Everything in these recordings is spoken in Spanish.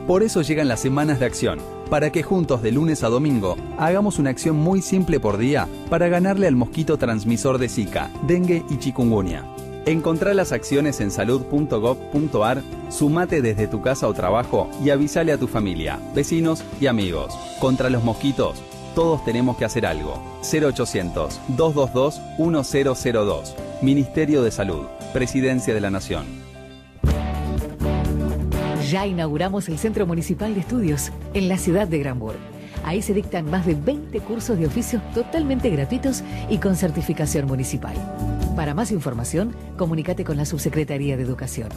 Por eso llegan las semanas de acción, para que juntos de lunes a domingo hagamos una acción muy simple por día para ganarle al mosquito transmisor de Zika, dengue y chikungunya. Encontrá las acciones en salud.gov.ar, sumate desde tu casa o trabajo y avísale a tu familia, vecinos y amigos. Contra los mosquitos, todos tenemos que hacer algo. 0800-222-1002. Ministerio de Salud, Presidencia de la Nación. Ya inauguramos el Centro Municipal de Estudios en la ciudad de Granburg. Ahí se dictan más de 20 cursos de oficios totalmente gratuitos y con certificación municipal. Para más información, comunícate con la Subsecretaría de Educación.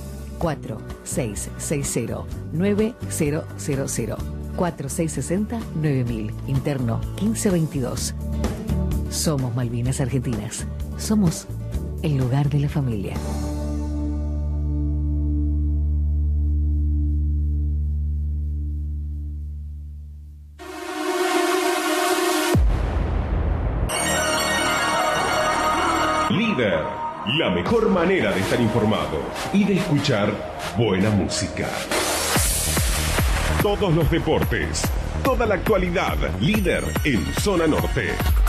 4660-9000. 4660-9000. Interno 1522. Somos Malvinas Argentinas. Somos el lugar de la familia. Líder, la mejor manera de estar informado y de escuchar buena música. Todos los deportes, toda la actualidad, líder en Zona Norte.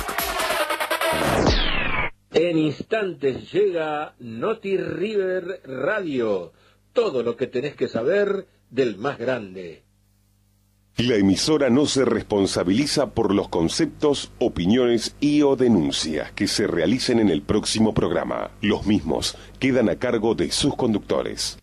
En instantes llega Noti River Radio. Todo lo que tenés que saber del más grande. La emisora no se responsabiliza por los conceptos, opiniones y o denuncias que se realicen en el próximo programa. Los mismos quedan a cargo de sus conductores.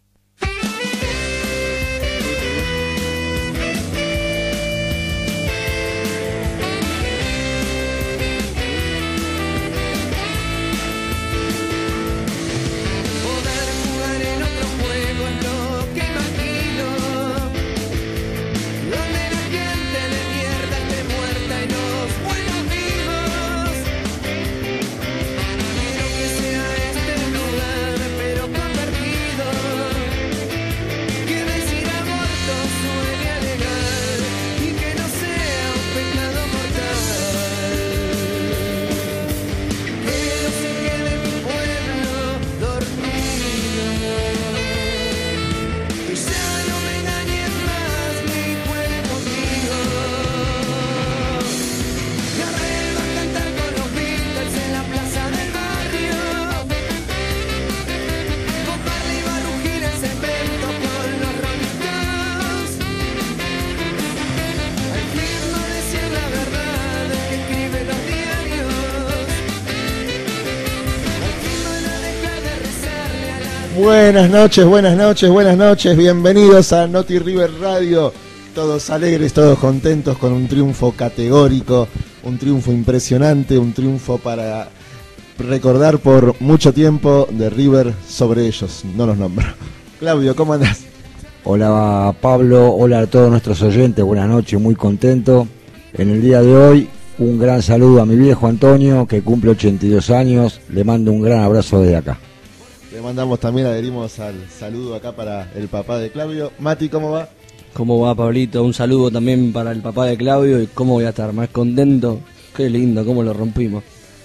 Buenas noches, bienvenidos a Noti River Radio, todos alegres, todos contentos con un triunfo categórico, un triunfo impresionante, un triunfo para recordar por mucho tiempo de River sobre ellos, no los nombro. Claudio, ¿cómo andás? Hola Pablo, hola a todos nuestros oyentes, buenas noches, muy contento. En el día de hoy, un gran saludo a mi viejo Antonio, que cumple 82 años, le mando un gran abrazo desde acá. Le mandamos también, adherimos al saludo acá para el papá de Claudio. Mati, ¿cómo va? ¿Cómo va, Pablito? Un saludo también para el papá de Claudio. ¿Y cómo voy a estar más contento? Qué lindo, cómo lo rompimos.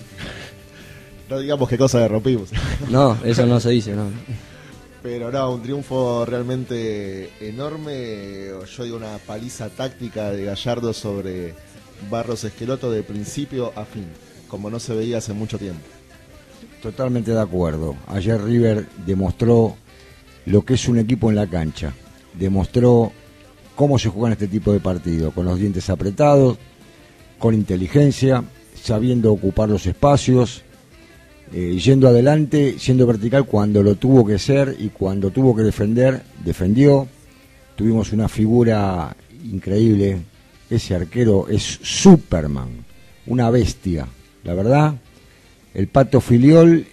No digamos qué cosa le rompimos. No, eso no se dice, no. Pero no, un triunfo realmente enorme. Yo digo una paliza táctica de Gallardo sobre Barros Esqueloto de principio a fin, como no se veía hace mucho tiempo. Totalmente de acuerdo. Ayer River demostró lo que es un equipo en la cancha. Demostró cómo se juega en este tipo de partido, con los dientes apretados, con inteligencia, sabiendo ocupar los espacios, yendo adelante, siendo vertical cuando lo tuvo que ser y cuando tuvo que defender, defendió. Tuvimos una figura increíble. Ese arquero es Superman, una bestia, la verdad. El Pato Filiol,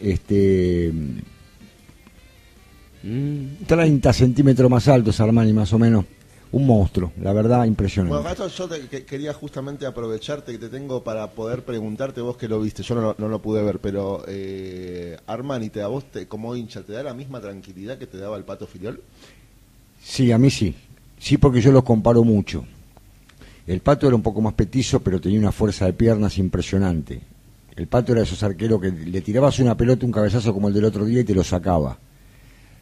30 centímetros más altos, Armani, más o menos. Un monstruo, la verdad, impresionante. Bueno, esto yo quería justamente aprovecharte que te tengo para poder preguntarte, vos que lo viste, yo no lo pude ver, pero Armani, a vos como hincha, ¿te da la misma tranquilidad que te daba el Pato Filiol? Sí, a mí sí. Sí, porque yo los comparo mucho. El Pato era un poco más petizo, pero tenía una fuerza de piernas impresionante. El Pato era de esos arqueros que le tirabas una pelota, un cabezazo como el del otro día y te lo sacaba.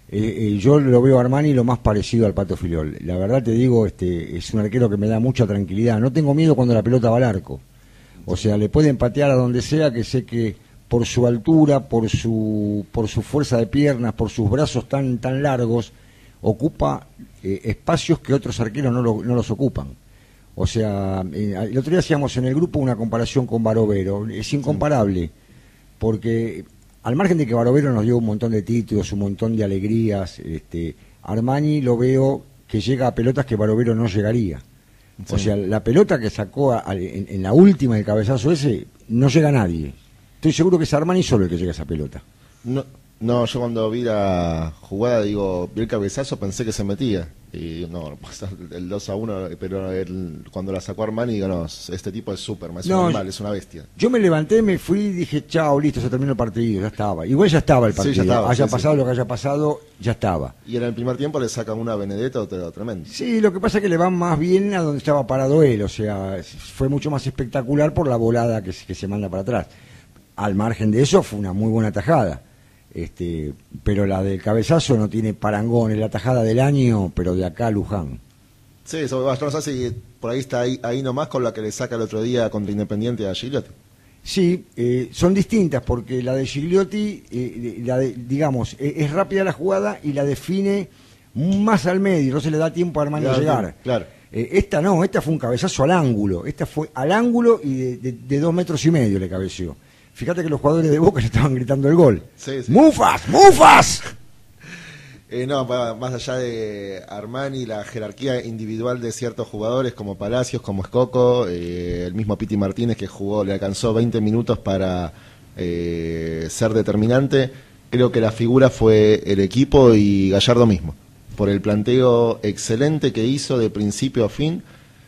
Yo lo veo a Armani lo más parecido al Pato Filiol. La verdad te digo, es un arquero que me da mucha tranquilidad. No tengo miedo cuando la pelota va al arco. O sea, le pueden patear a donde sea, que sé que por su altura, por su fuerza de piernas, por sus brazos tan largos, ocupa espacios que otros arqueros no los ocupan. O sea, el otro día hacíamos en el grupo una comparación con Barovero. Es incomparable, porque al margen de que Barovero nos dio un montón de títulos, un montón de alegrías, Armani lo veo que llega a pelotas que Barovero no llegaría. Sí. O sea, la pelota que sacó en la última, el cabezazo ese, no llega a nadie. Estoy seguro que es Armani solo el que llega a esa pelota. No, yo cuando vi la jugada, vi el cabezazo, pensé que se metía. Y no, pues el 2-1, pero cuando la sacó Armani, digo, no, este tipo es Superman, es un animal, es una bestia. Yo me levanté, me fui y dije, chao, listo, se terminó el partido, ya estaba. Igual ya estaba el partido, sí, ya estaba, pasado lo que haya pasado, ya estaba. Y en el primer tiempo le sacan una Benedetto tremendo. Sí, lo que pasa es que le van más bien a donde estaba parado él, o sea, fue mucho más espectacular por la volada que se manda para atrás. Al margen de eso, fue una muy buena tajada. Pero la del cabezazo no tiene parangón, es la tajada del año, pero de acá a Luján. Sí, eso va a ser por ahí está ahí nomás con la que le saca el otro día contra Independiente a Gigliotti. Sí, son distintas porque la de Gigliotti, digamos, es rápida la jugada y la define más al medio, no se le da tiempo a Armani a llegar. Claro. Esta no, esta fue un cabezazo al ángulo, esta fue al ángulo y de 2,5 metros le cabeció. Fíjate que los jugadores de Boca ya estaban gritando el gol. Sí. ¡Mufas! ¡Mufas! No, más allá de Armani, la jerarquía individual de ciertos jugadores como Palacios, como Escoco, el mismo Piti Martínez que le alcanzó 20 minutos para ser determinante. Creo que la figura fue el equipo y Gallardo mismo, por el planteo excelente que hizo de principio a fin,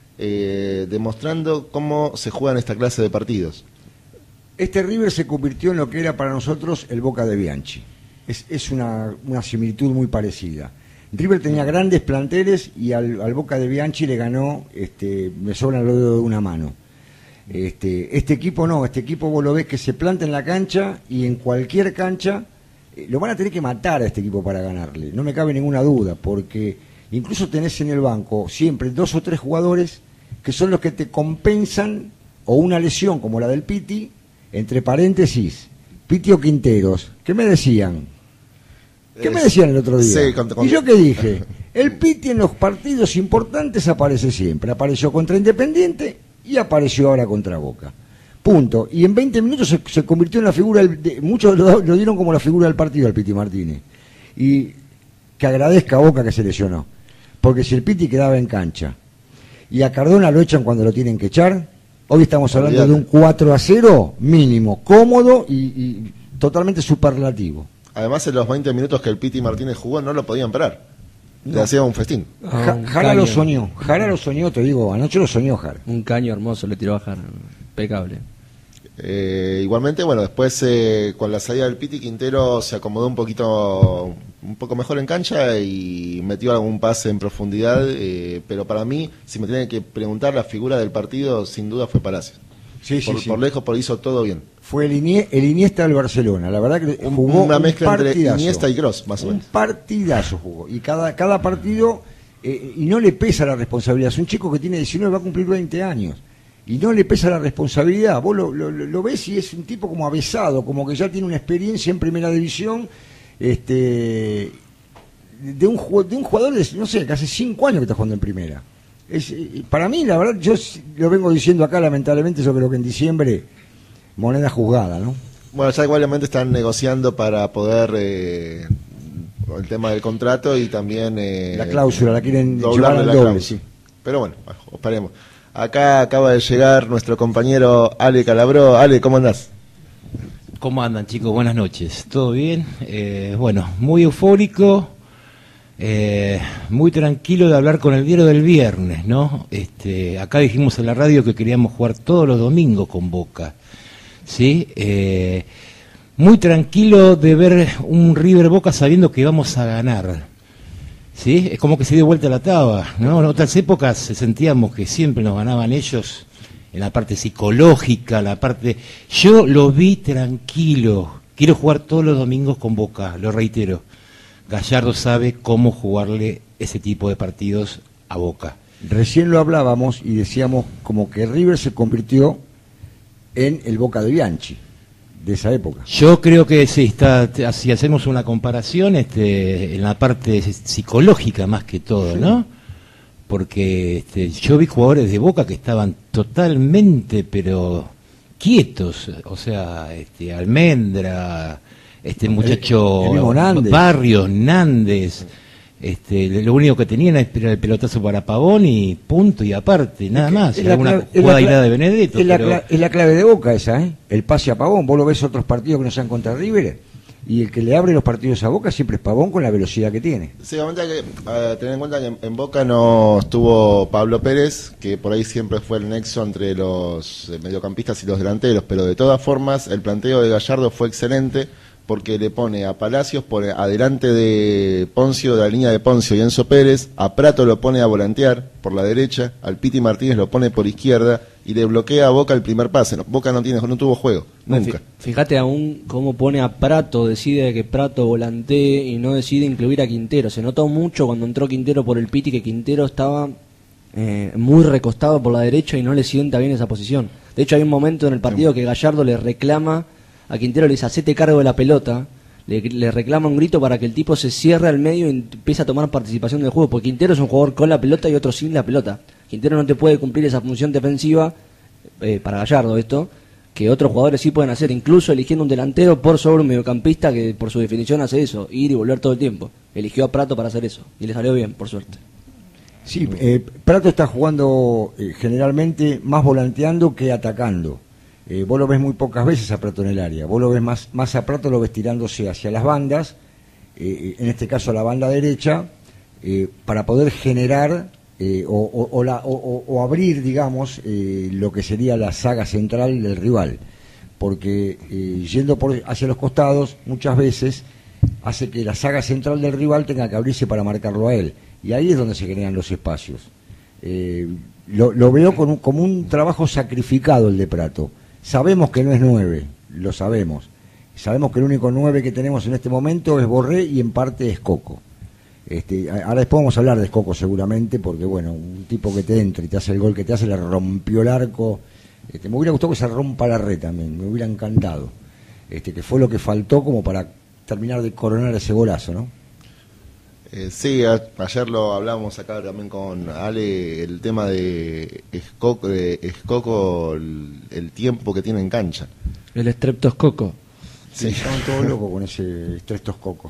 demostrando cómo se juegan esta clase de partidos. Este River se convirtió en lo que era para nosotros el Boca de Bianchi. Es una similitud muy parecida. River tenía grandes planteles y al Boca de Bianchi le ganó, me sobran los dedos de una mano. Este equipo no, este equipo vos lo ves que se planta en la cancha y en cualquier cancha lo van a tener que matar a este equipo para ganarle. No me cabe ninguna duda, porque incluso tenés en el banco siempre 2 o 3 jugadores que son los que te compensan o una lesión como la del Piti. Entre paréntesis, Piti o Quinteros, ¿qué me decían? ¿Qué me decían el otro día? Sí, ¿Y yo qué dije? El Piti en los partidos importantes aparece siempre. Apareció contra Independiente y apareció ahora contra Boca. Punto. Y en 20 minutos se convirtió en la figura, muchos lo dieron como la figura del partido al Piti Martínez. Y que agradezca a Boca que se lesionó. Porque si el Piti quedaba en cancha y a Cardona lo echan cuando lo tienen que echar, hoy estamos hablando de un 4-0 mínimo, cómodo y totalmente superlativo. Además, en los 20 minutos que el Piti Martínez jugó, no lo podían parar. Le hacía un festín. Jara lo soñó, te digo, anoche lo soñó Jara. Un caño hermoso le tiró a Jara, impecable. Igualmente, bueno, después con la salida del Piti, Quintero se acomodó un poco mejor en cancha y metió algún pase en profundidad, pero para mí, si me tienen que preguntar, la figura del partido sin duda fue Palacios. Sí. Por lejos, hizo todo bien. Fue el Iniesta del Barcelona, la verdad que jugó una mezcla entre Iniesta y Kroos, más o menos. Un partidazo jugó, y cada partido, y no le pesa la responsabilidad. Es un chico que tiene 19, va a cumplir 20 años. Y no le pesa la responsabilidad, vos lo ves y es un tipo como avesado, como que ya tiene una experiencia en primera división, de un jugador de, no sé, que hace 5 años que está jugando en primera. Para mí, la verdad, yo lo vengo diciendo acá, lamentablemente, yo creo que en diciembre, moneda juzgada, ¿no? Bueno, ya igualmente están negociando para poder, el tema del contrato y también... la cláusula, la quieren llevar al doble, sí. Pero bueno, esperemos. Acá acaba de llegar nuestro compañero Ale Calabró. Ale, ¿cómo andás? ¿Cómo andan, chicos? Buenas noches. ¿Todo bien? Bueno, muy eufórico, muy tranquilo de hablar con el diario del viernes, ¿no? Acá dijimos en la radio que queríamos jugar todos los domingos con Boca, ¿sí? Muy tranquilo de ver un River Boca sabiendo que vamos a ganar. ¿Sí? Es como que se dio vuelta la taba, ¿no? En otras épocas sentíamos que siempre nos ganaban ellos en la parte psicológica, la parte... Yo lo vi tranquilo, quiero jugar todos los domingos con Boca, lo reitero. Gallardo sabe cómo jugarle ese tipo de partidos a Boca. Recién lo hablábamos y decíamos como que River se convirtió en el Boca de Bianchi de esa época. Yo creo que sí, si hacemos una comparación en la parte psicológica más que todo, ¿no? Porque yo vi jugadores de Boca que estaban totalmente, pero quietos, o sea, Almendra, muchacho el mismo Nández. Barrios, Nández, lo único que tenían era el pelotazo para Pavón y punto y aparte, nada más, alguna jugada aislada de Benedetto. Es la clave de Boca esa, el pase a Pavón. Vos lo ves otros partidos que no sean contra River, y el que le abre los partidos a Boca siempre es Pavón con la velocidad que tiene. Sí, tener en cuenta que en Boca no estuvo Pablo Pérez, que por ahí siempre fue el nexo entre los mediocampistas y los delanteros, pero de todas formas el planteo de Gallardo fue excelente, porque le pone a Palacios por adelante de Poncio, de la línea de Poncio y Enzo Pérez, a Prato lo pone a volantear por la derecha, al Piti Martínez lo pone por izquierda y le bloquea a Boca el primer pase. Boca no tuvo juego, nunca. Fíjate aún cómo pone a Prato, decide que Prato volantee y no decide incluir a Quintero. Se notó mucho cuando entró Quintero por el Piti que Quintero estaba muy recostado por la derecha y no le sienta bien esa posición. De hecho hay un momento en el partido que Gallardo le reclama a Quintero, le dice, hacete cargo de la pelota, le reclama un grito para que el tipo se cierre al medio y empiece a tomar participación del juego, porque Quintero es un jugador con la pelota y otro sin la pelota. Quintero no te puede cumplir esa función defensiva, para Gallardo esto, que otros jugadores sí pueden hacer, incluso eligiendo un delantero por sobre un mediocampista que por su definición hace eso, ir y volver todo el tiempo. Eligió a Prato para hacer eso, y le salió bien, por suerte. Sí, Prato está jugando generalmente más volanteando que atacando. Vos lo ves muy pocas veces a Prato en el área. Vos lo ves más a Prato, lo ves tirándose hacia las bandas, en este caso a la banda derecha, para poder generar o abrir, digamos, lo que sería la saga central del rival. Porque yendo hacia los costados, muchas veces hace que la saga central del rival tenga que abrirse para marcarlo a él. Y ahí es donde se crean los espacios. Lo veo como un trabajo sacrificado el de Prato. Sabemos que no es 9, lo sabemos. Sabemos que el único 9 que tenemos en este momento es Borré y en parte es Coco. Ahora después vamos a hablar de Coco seguramente, porque bueno, un tipo que te entra y te hace el gol que te hace, le rompió el arco. Me hubiera gustado que se rompa la red también, me hubiera encantado. Que fue lo que faltó como para terminar de coronar ese golazo, ¿no? Sí, ayer lo hablamos acá también con Ale, el tema de Escoco, el tiempo que tiene en cancha. El estreptoscoco. Sí, estaban todos locos con ese estreptoscoco.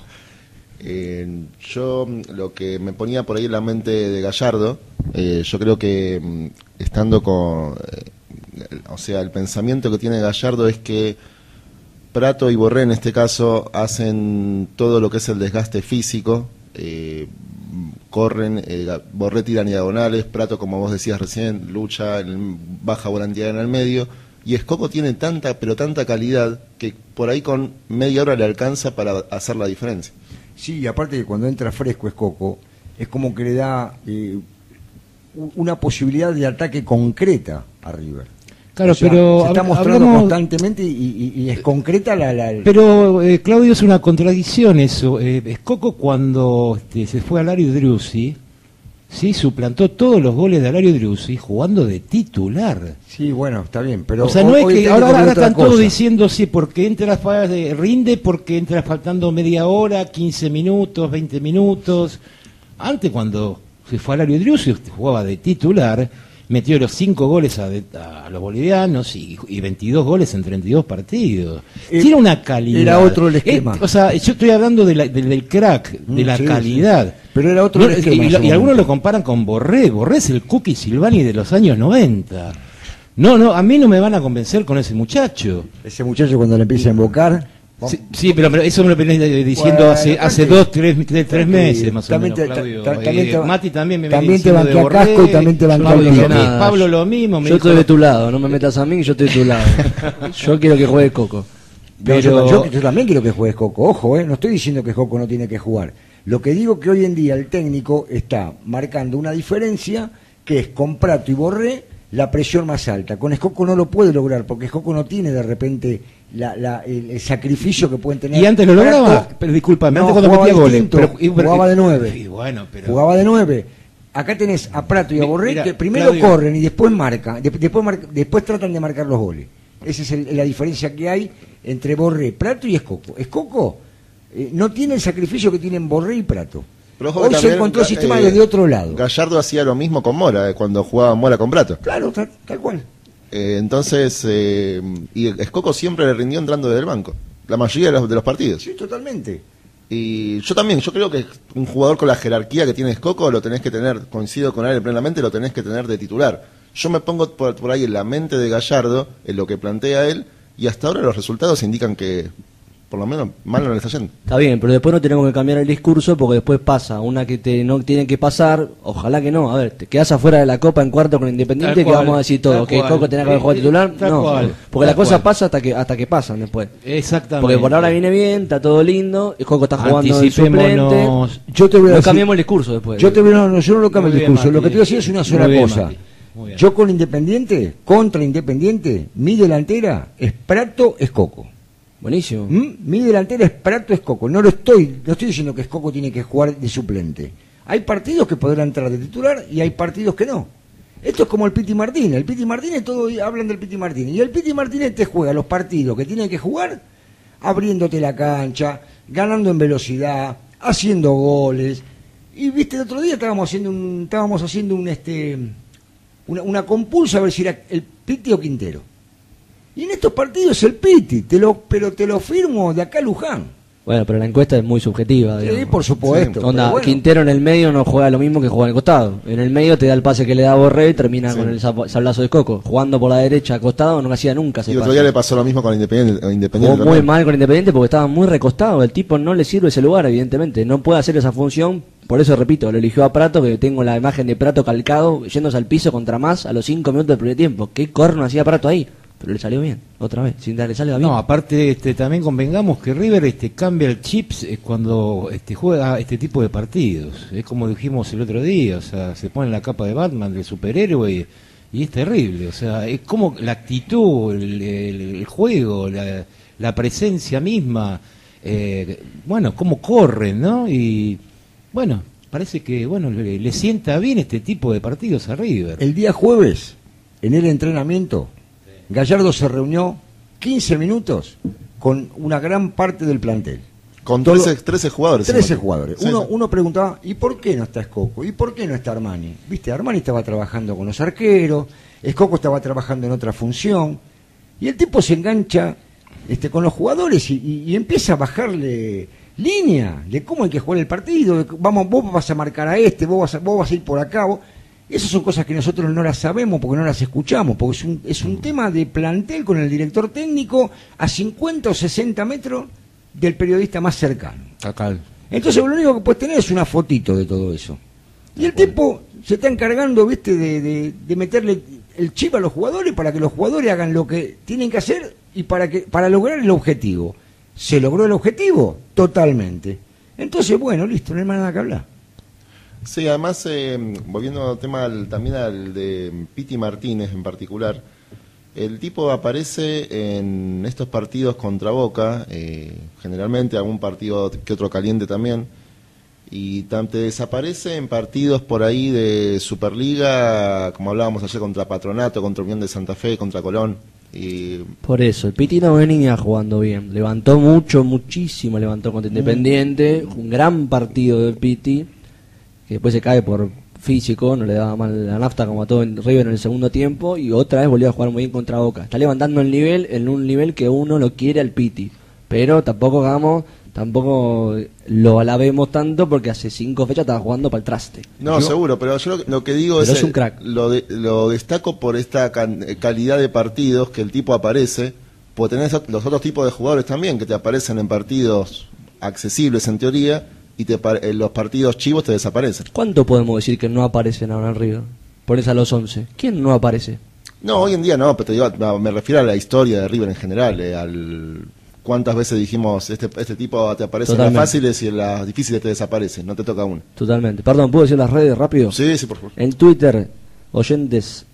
Yo lo que me ponía por ahí en la mente de Gallardo, yo creo que estando con... o sea, el pensamiento que tiene Gallardo es que Prato y Borré en este caso hacen todo lo que es el desgaste físico. Corren, Borré tira diagonales, Prato, como vos decías recién, lucha, baja volanteada en el medio, y Escoco tiene tanta calidad que por ahí con media hora le alcanza para hacer la diferencia. Sí, y aparte que cuando entra fresco Escoco, es como que le da una posibilidad de ataque concreta a River. Claro, o sea, pero se está mostrando constantemente y es concreta la... Pero, Claudio, es una contradicción eso. Escoco cuando se fue a Alario Driussi, sí, suplantó todos los goles de Alario Driussi jugando de titular. Sí, bueno, está bien, pero... O sea, no es que ahora están todos diciendo, sí, porque entra, rinde porque entra faltando media hora, 15 minutos, 20 minutos. Antes, cuando se fue a Alario Driussi, jugaba de titular, metió los 5 goles a los bolivianos y 22 goles en 32 partidos. Tiene una calidad. Era otro el esquema. O sea, yo estoy hablando del crack, de la calidad. Sí. Pero era otro el esquema. Y algunos lo comparan con Borré. Borré es el Cookie Silvani de los años 90. No, a mí no me van a convencer con ese muchacho. Ese muchacho cuando le empieza a invocar... Sí, pero eso me lo venís diciendo hace 2, 3 meses más o menos, Claudio. Mati también me viene diciendo de Borré. Casco y también te banqué Pablo lo mismo. Yo estoy de tu lado, no me metas a mí, yo estoy de tu lado. Yo quiero que juegue Coco. Pero yo también quiero que juegue Coco. Ojo, no estoy diciendo que Coco no tiene que jugar. Lo que digo que hoy en día el técnico está marcando una diferencia que es con Prato y Borré la presión más alta. Con Escoco no lo puede lograr, porque Escoco no tiene de repente el sacrificio que pueden tener. ¿Y antes lo lograba? Prato, Pero discúlpame, no, antes cuando jugaba metía goles. distinto, jugaba de 9. Sí, bueno, pero... Jugaba de 9. Acá tenés a Prato y a Borré, Mira, que primero Claudio, corren y después marcan, después tratan de marcar los goles. Esa es la diferencia que hay entre Borré, Prato y Escoco. Escoco no tiene el sacrificio que tienen Borré y Prato. Pero ojo Hoy que se también, encontró el sistema desde otro lado. Gallardo hacía lo mismo con Mora, cuando jugaba Mora con Prato. Claro, tal cual. Entonces, y Escoco siempre le rindió entrando desde el banco, la mayoría de los partidos. Sí, totalmente. Y yo creo que un jugador con la jerarquía que tiene Escoco lo tenés que tener, coincido con él plenamente, lo tenés que tener de titular. Yo me pongo por ahí en la mente de Gallardo, en lo que plantea él, y hasta ahora los resultados indican que, por lo menos, mal no le está yendo. Está bien, pero después no tenemos que cambiar el discurso porque después pasa una que no tiene que pasar, ojalá que no. A ver, te quedas afuera de la Copa en cuarto con Independiente, Tal que cual, vamos a decir todo, tal que cual. Coco tenía que haber jugado titular. Tal No, cual, porque tal las cosas cual. pasan hasta que pasan después. Exactamente. Porque por ahora viene bien, está todo lindo, y Coco está jugando de suplente. Anticipémonos. Yo te voy a No decir, cambiemos el discurso después. yo no lo cambio Muy el bien, discurso. Lo Mati. que te voy a decir es una sola Muy bien, cosa. Mati. Muy bien. Yo con Independiente, contra Independiente, mi delantera es Prato, es Coco. Buenísimo. Mi delantera es Prato, es Coco. No estoy diciendo que Escoco tiene que jugar de suplente. Hay partidos que podrán entrar de titular y hay partidos que no. Esto es como el Piti Martínez. El Piti Martínez, todos hablan del Piti Martínez. Y el Piti Martínez te juega los partidos que tiene que jugar, abriéndote la cancha, ganando en velocidad, haciendo goles. Y viste, el otro día estábamos haciendo una compulsa a ver si era el Piti o Quintero. Y en estos partidos el Piti, pero te lo firmo de acá a Luján. Bueno, pero la encuesta es muy subjetiva. Sí, digamos. por supuesto. Onda, pero bueno. Quintero en el medio no juega lo mismo que juega en el costado. En el medio te da el pase que le da Borré y termina con el sablazo de Coco. Jugando por la derecha acostado no hacía nunca ese Y otro pase. día le pasó lo mismo con Independiente. Jugó muy también. mal con Independiente porque estaba muy recostado. El tipo no le sirve ese lugar, evidentemente. No puede hacer esa función. Por eso, repito, lo eligió a Prato, que tengo la imagen de Prato calcado, yéndose al piso contra más a los 5 minutos del primer tiempo. ¿Qué corno hacía Prato ahí? Pero le salió bien, otra vez. Sin darle salga bien. No, aparte también convengamos que River cambia el chips cuando juega este tipo de partidos. Es como dijimos el otro día, o sea, se pone la capa de Batman, del superhéroe, y es terrible. O sea, es como la actitud, el juego, la presencia misma, bueno, cómo corren, ¿no? Y bueno, parece que le sienta bien este tipo de partidos a River. El día jueves, en el entrenamiento, Gallardo se reunió 15 minutos con una gran parte del plantel. Con Todo- 13 jugadores. 13 jugadores. Sí, sí. Uno preguntaba, ¿y por qué no está Escoco? ¿Y por qué no está Armani? Viste, Armani estaba trabajando con los arqueros, Escoco estaba trabajando en otra función, y el tipo se engancha con los jugadores y empieza a bajarle línea de cómo hay que jugar el partido, de, vamos, vos vas a marcar a vos vas a ir por acá. Esas son cosas que nosotros no las sabemos porque no las escuchamos, porque es un tema de plantel con el director técnico a 50 o 60 metros del periodista más cercano. Acá. Entonces lo único que puedes tener es una fotito de todo eso. Y el tipo se está encargando, viste, de meterle el chip a los jugadores para que los jugadores hagan lo que tienen que hacer y para lograr el objetivo. ¿Se logró el objetivo? Totalmente. Entonces, bueno, listo, no hay más nada que hablar. Sí, además, volviendo al tema también al de Piti Martínez en particular, el tipo aparece en estos partidos contra Boca, generalmente algún partido que otro caliente también, y te desaparece en partidos por ahí de Superliga, como hablábamos ayer, contra Patronato, contra Unión de Santa Fe, contra Colón. Y Por eso, el Piti no venía jugando bien. Levantó muchísimo levantó contra Independiente. Un gran partido del Piti, que después se cae por físico, no le daba mal la nafta como a todo en River en el segundo tiempo, y otra vez volvió a jugar muy bien contra Boca. Está levantando el nivel en un nivel que uno lo quiere al Piti, pero tampoco lo alabemos tanto porque hace 5 fechas estaba jugando para el traste. no, seguro, pero yo lo que digo Pero es es un crack. lo destaco por esta calidad de partidos que el tipo aparece, porque tenés los otros tipos de jugadores también que te aparecen en partidos accesibles en teoría y los partidos chivos te desaparecen. ¿Cuánto podemos decir que no aparecen ahora en River? Pones a los 11. ¿Quién no aparece? No, hoy en día no, pero te digo, me refiero a la historia de River en general, cuántas veces dijimos este tipo te aparece en Totalmente. las fáciles y en las difíciles te desaparece, no te toca una. Totalmente. Perdón, ¿puedo decir las redes rápido? Sí, por favor. En Twitter, oyentes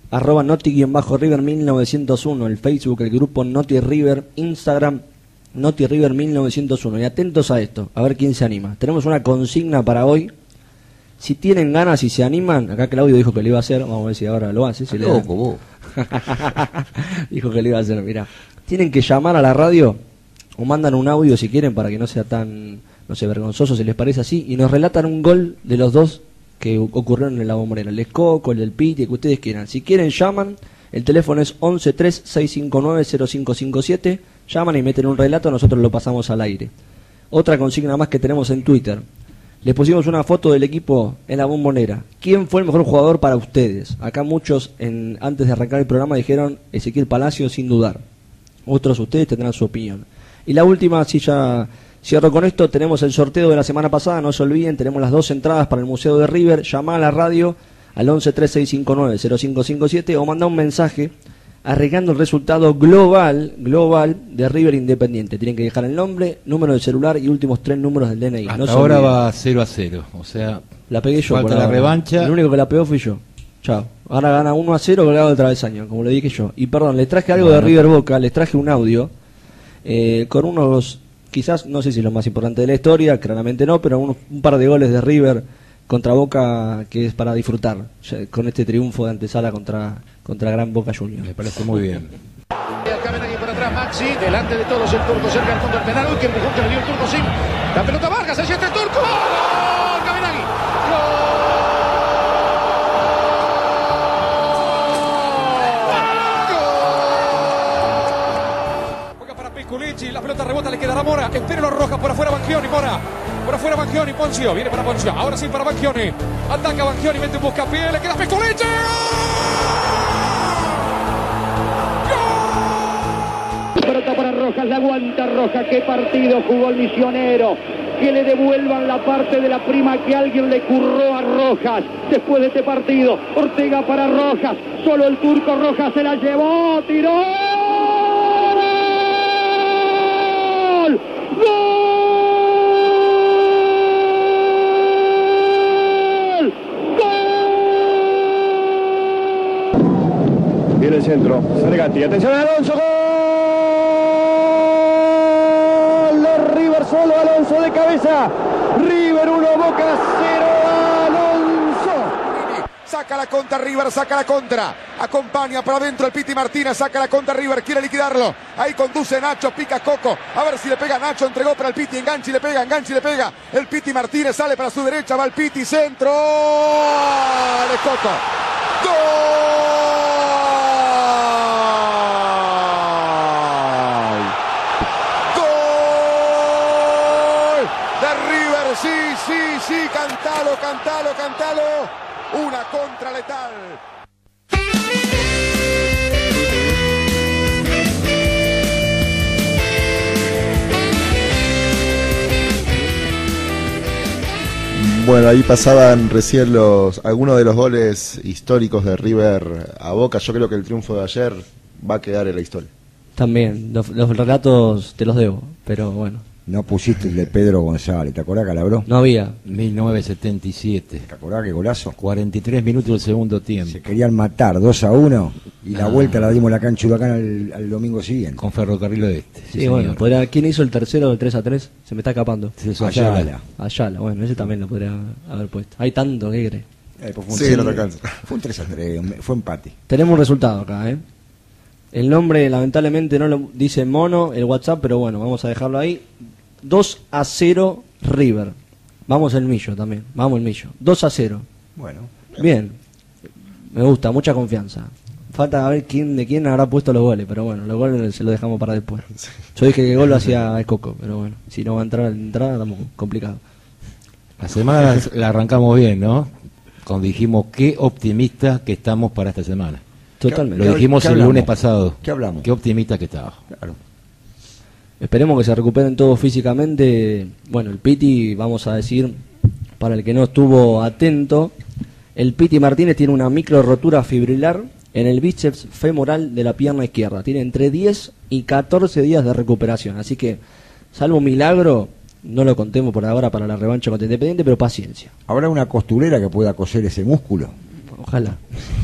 @Noti-River 1901, el Facebook, el grupo Noti River, Instagram Noti River 1901. Y atentos a esto, a ver quién se anima. Tenemos una consigna para hoy. Si tienen ganas y se animan, acá Claudio dijo que lo iba a hacer, vamos a ver si ahora lo hace. Si Loco, vos. Dijo que lo iba a hacer, mirá. Tienen que llamar a la radio o mandan un audio si quieren para que no sea tan, no sé, vergonzoso, si les parece así, y nos relatan un gol de los dos que ocurrieron en la Bombonera, el de Coco, el del Piti, que ustedes quieran. Si quieren llaman, el teléfono es 1136590557, llaman y meten un relato, nosotros lo pasamos al aire. Otra consigna más que tenemos en Twitter. Les pusimos una foto del equipo en la Bombonera. ¿Quién fue el mejor jugador para ustedes? Acá muchos, antes de arrancar el programa, dijeron Ezequiel Palacio sin dudar. Otros ustedes tendrán su opinión. Y la última, si ya cierro con esto, tenemos el sorteo de la semana pasada, no se olviden, tenemos las 2 entradas para el Museo de River. Llamá a la radio al 1136590557 o mandá un mensaje arreglando el resultado global de River Independiente. Tienen que dejar el nombre, número de celular y últimos 3 números del DNI. Hasta no ahora va 0-0, o sea, la pegué yo. falta la revancha. El único que la pegó fui yo. Chao. Ahora gana 1-0 colgado del travesaño, como le dije yo. Y perdón, les traje algo de River Boca, les traje un audio con unos, quizás, no sé si lo más importante de la historia, claramente no, pero un par de goles de River contra Boca que es para disfrutar, con este triunfo de antesala contra Gran Boca Juniors. Me parece muy bien. Cabenagui para atrás, Maxi, delante de todos el Turco, cerca del fondo del penal. Uy, qué empujón que le dio el Turco, sí. La pelota Vargas, allí está el Turco. ¡Gol! Cabenagui. ¡Gol! Juega para Pisculici, la pelota rebota, le quedará Mora. Espera los Rojas, por afuera Banchioni, Mora. Por afuera Banchioni, Poncio, viene para Poncio. Ahora sí para Banchioni. Ataca Banchioni, mete un buscapié, le queda Pisculici. Pelota para Rojas, la aguanta Rojas, qué partido jugó el misionero. Que le devuelvan la parte de la prima que alguien le curró a Rojas después de este partido. Ortega para Rojas, solo el Turco, Rojas se la llevó, tiró. ¡Gol! ¡Gol! ¡Gol! Viene el centro, Sergati, atención a Alonso, ¡gol! Solo Alonso de cabeza. River 1, Boca 0. Alonso. Saca la contra River, saca la contra. Acompaña para adentro el Piti Martínez. Saca la contra River, quiere liquidarlo. Ahí conduce Nacho, pica Coco. A ver si le pega Nacho. Entregó para el Piti. Enganche y le pega, enganche y le pega. El Piti Martínez sale para su derecha. Va el Piti, centro. De Coco. ¡Gol! Sí, cántalo. Una contra letal. Bueno, ahí pasaban recién algunos de los goles históricos de River a Boca. Yo creo que el triunfo de ayer va a quedar en la historia. También, los relatos te los debo, pero bueno. No pusiste el de Pedro González, ¿te acordás, Calabró? No había. 1977. ¿Te acordás qué golazo? 43 minutos del segundo tiempo. Se querían matar 2-1 y la vuelta la dimos en la cancha Huracán al domingo siguiente. Con Ferrocarril Oeste. Sí, bueno, ¿quién hizo el tercero del 3-3? Se me está escapando. Ayala, bueno, ese también lo podría haber puesto. Hay tanto, ¿qué crees? Sí, no te alcanza. Fue un 3-3, fue empate. Tenemos un resultado acá, ¿eh? El nombre lamentablemente no lo dice Mono, el WhatsApp, pero bueno, vamos a dejarlo ahí. 2-0 River. Vamos el Millo también. Vamos el Millo. 2-0. Bueno. Bien. Me gusta, mucha confianza. Falta a ver de quién habrá puesto los goles, pero bueno, los goles se los dejamos para después. Yo dije que el gol lo hacía el Coco, pero bueno, si no va a entrar a la entrada, tampoco, complicado. La semana la arrancamos bien, ¿no? Cuando dijimos qué optimistas que estamos para esta semana. Totalmente. Lo dijimos el lunes pasado. ¿Qué hablamos? Qué optimistas que estaba. Claro. Esperemos que se recuperen todos físicamente. Bueno, el Piti, vamos a decir, para el que no estuvo atento, el Piti Martínez tiene una micro rotura fibrilar en el bíceps femoral de la pierna izquierda. Tiene entre 10 y 14 días de recuperación. Así que, salvo un milagro, no lo contemos por ahora para la revancha contra Independiente, pero paciencia. ¿Habrá una costurera que pueda coser ese músculo? Ojalá.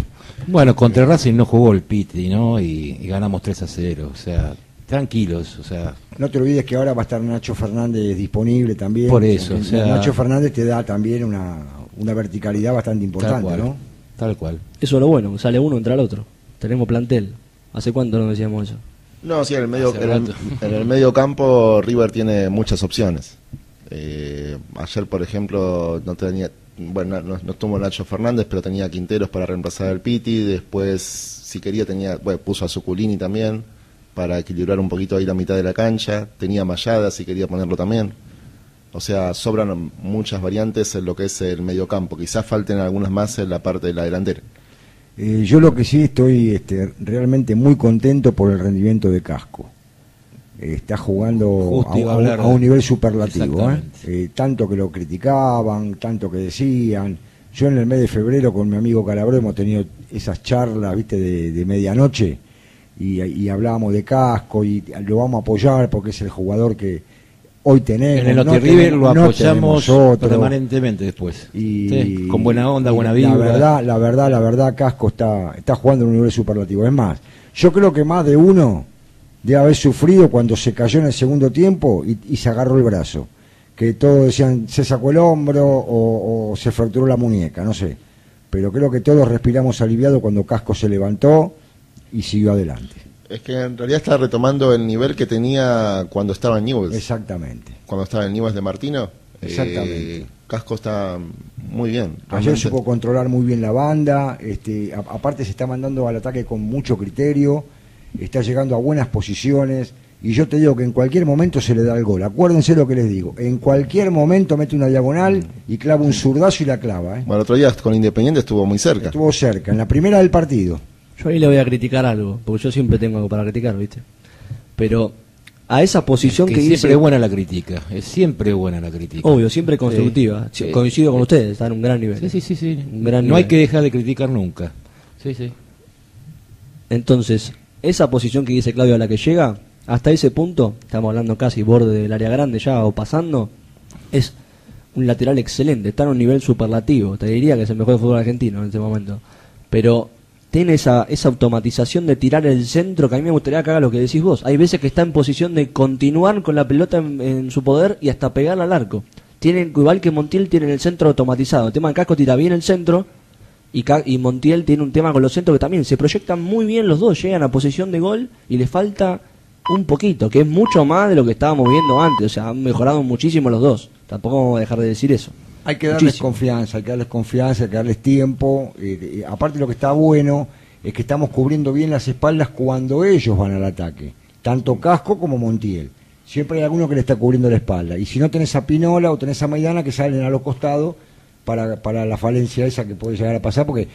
Bueno, contra Racing no jugó el Piti, ¿no? Y ganamos 3-0, o sea, tranquilos, o sea... No te olvides que ahora va a estar Nacho Fernández disponible también. Por eso, o sea... Nacho Fernández te da también una verticalidad bastante importante, tal cual, ¿no? Tal cual. Eso es lo bueno, sale uno, entra el otro. Tenemos plantel. ¿Hace cuánto no decíamos eso? No, sí, en el medio campo River tiene muchas opciones. Ayer, por ejemplo, no estuvo Nacho Fernández, pero tenía Quinteros para reemplazar al Piti. Después, si quería, puso a Zuculini también para equilibrar un poquito ahí la mitad de la cancha. Tenía Mayada, si quería ponerlo también. O sea, sobran muchas variantes en lo que es el medio campo. Quizás falten algunas más en la parte de la delantera. Yo lo que sí estoy realmente muy contento por el rendimiento de Casco. Está jugando a un nivel superlativo, tanto que lo criticaban, tanto que decían. Yo en el mes de febrero con mi amigo Calabró hemos tenido esas charlas, viste, de medianoche, y hablábamos de Casco y lo vamos a apoyar porque es el jugador que hoy tenemos. En el Noti River lo apoyamos permanentemente después. Sí, con buena onda, buena vibra. La verdad, Casco está jugando en un nivel superlativo. Es más, yo creo que más de uno debe haber sufrido cuando se cayó en el segundo tiempo y se agarró el brazo. Que todos decían, se sacó el hombro o se fracturó la muñeca, no sé. Pero creo que todos respiramos aliviado cuando Casco se levantó y siguió adelante. Es que en realidad está retomando el nivel que tenía cuando estaba en Newell's. Exactamente. Cuando estaba en Newell's de Martino. Exactamente. Casco está muy bien. Ayer supo controlar muy bien la banda. Aparte se está mandando al ataque con mucho criterio. Está llegando a buenas posiciones. Y yo te digo que en cualquier momento se le da el gol. Acuérdense lo que les digo. En cualquier momento mete una diagonal y clava un zurdazo y la clava. Bueno, el otro día con Independiente estuvo muy cerca. Estuvo cerca, en la primera del partido. Yo ahí le voy a criticar algo, porque yo siempre tengo algo para criticar, ¿viste? Pero a esa posición que siempre dice... es buena la crítica, es siempre buena la crítica. Obvio, siempre constructiva. Sí. Coincido con ustedes, está en un gran nivel. Sí. Un gran no nivel. hay que dejar de criticar nunca. Sí. Entonces, esa posición que dice Claudio a la que llega, hasta ese punto, estamos hablando casi borde del área grande ya o pasando, es un lateral excelente, está en un nivel superlativo. Te diría que es el mejor fútbol argentino en este momento. Pero tiene esa automatización de tirar el centro que a mí me gustaría que haga lo que decís vos. Hay veces que está en posición de continuar con la pelota en su poder y hasta pegarla al arco. Tienen, igual que Montiel, tienen el centro automatizado. El tema de Casco tira bien el centro y Montiel tiene un tema con los centros que también se proyectan muy bien los dos, llegan a posición de gol y le falta un poquito, que es mucho más de lo que estábamos viendo antes. O sea, han mejorado muchísimo los dos. Tampoco vamos a dejar de decir eso. Hay que darles confianza, hay que darles tiempo. Aparte lo que está bueno es que estamos cubriendo bien las espaldas cuando ellos van al ataque. Tanto Casco como Montiel. Siempre hay alguno que le está cubriendo la espalda. Y si no tenés a Pinola o tenés a Maidana que salen a los costados para la falencia esa que puede llegar a pasar. Porque